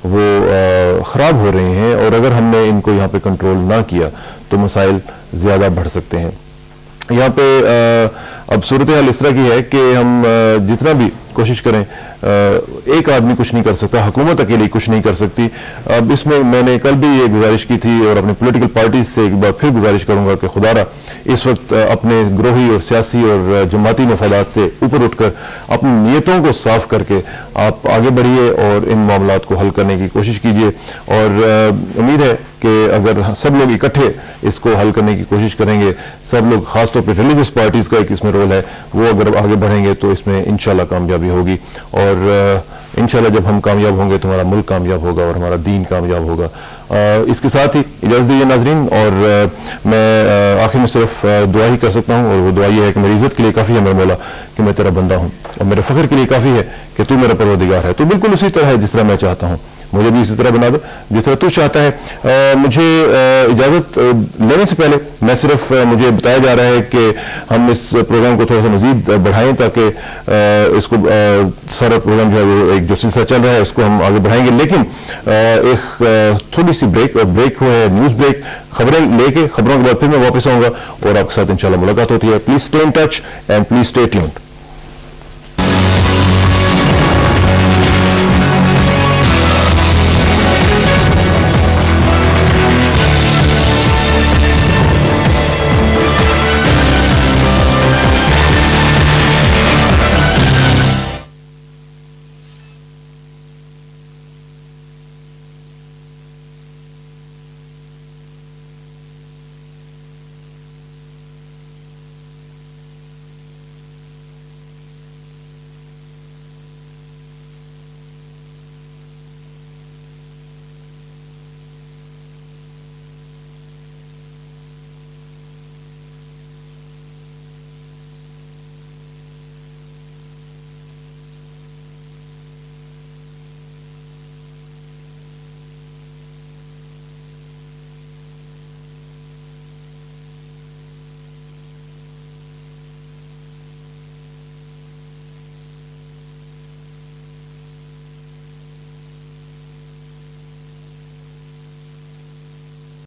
वो ख़राब हो रहे हैं, और अगर हमने इनको यहाँ पे कंट्रोल ना किया तो मसाइल ज़्यादा बढ़ सकते हैं। यहाँ पे आ, अब सूरत हाल इस तरह की है कि हम आ, जितना भी कोशिश करें, आ, एक आदमी कुछ नहीं कर सकता, हुकूमत अकेली कुछ नहीं कर सकती। अब इसमें मैंने कल भी ये गुजारिश की थी और अपने पॉलिटिकल पार्टीज से एक बार फिर गुजारिश करूंगा कि खुदारा इस वक्त अपने ग्रोही और सियासी और जमाती मफादात से ऊपर उठकर अपनी नीयतों को साफ करके आप आगे बढ़िए और इन मामलात को हल करने की कोशिश कीजिए। और उम्मीद है कि अगर सब लोग इकट्ठे इसको हल करने की कोशिश करेंगे, सब लोग खासतौर पर रिलीजियस पार्टीज का एक इसमें रोल है, वो अगर आगे बढ़ेंगे तो इसमें इंशाल्लाह कामयाबी होगी। और इंशाल्लाह जब हम कामयाब होंगे तो हमारा मुल्क कामयाब होगा और हमारा दीन कामयाब होगा। इसके साथ ही इजाज़त दीजिए नाज़रीन, और मैं आखिर में सिर्फ दुआ ही कर सकता हूँ, और वो दुआ ये है कि मेरी इज़्ज़त के लिए काफ़ी है मेरे मौला कि मैं तेरा बंदा हूँ, और मेरे फ़ख्र के लिए काफ़ी है कि तू मेरा परवरदिगार है। तो बिल्कुल उसी तरह है जिस तरह मैं चाहता हूँ, मुझे भी इसी तरह बना दे जिस तरह तू चाहता है। आ, मुझे इजाज़त लेने से पहले मैं सिर्फ आ, मुझे बताया जा रहा है कि हम इस प्रोग्राम को थोड़ा सा मज़ीद बढ़ाएं ताकि इसको आ, सारा प्रोग्राम जो है वो एक जो सिलसिला चल रहा है उसको हम आगे बढ़ाएंगे। लेकिन आ, एक थोड़ी सी ब्रेक ब्रेक हो है, न्यूज़ ब्रेक, खबरें लेके खबरों के बाद फिर मैं वापस आऊँगा और आपके साथ इंशाल्लाह मुलाकात होती है। Please stay in touch and please stay tuned.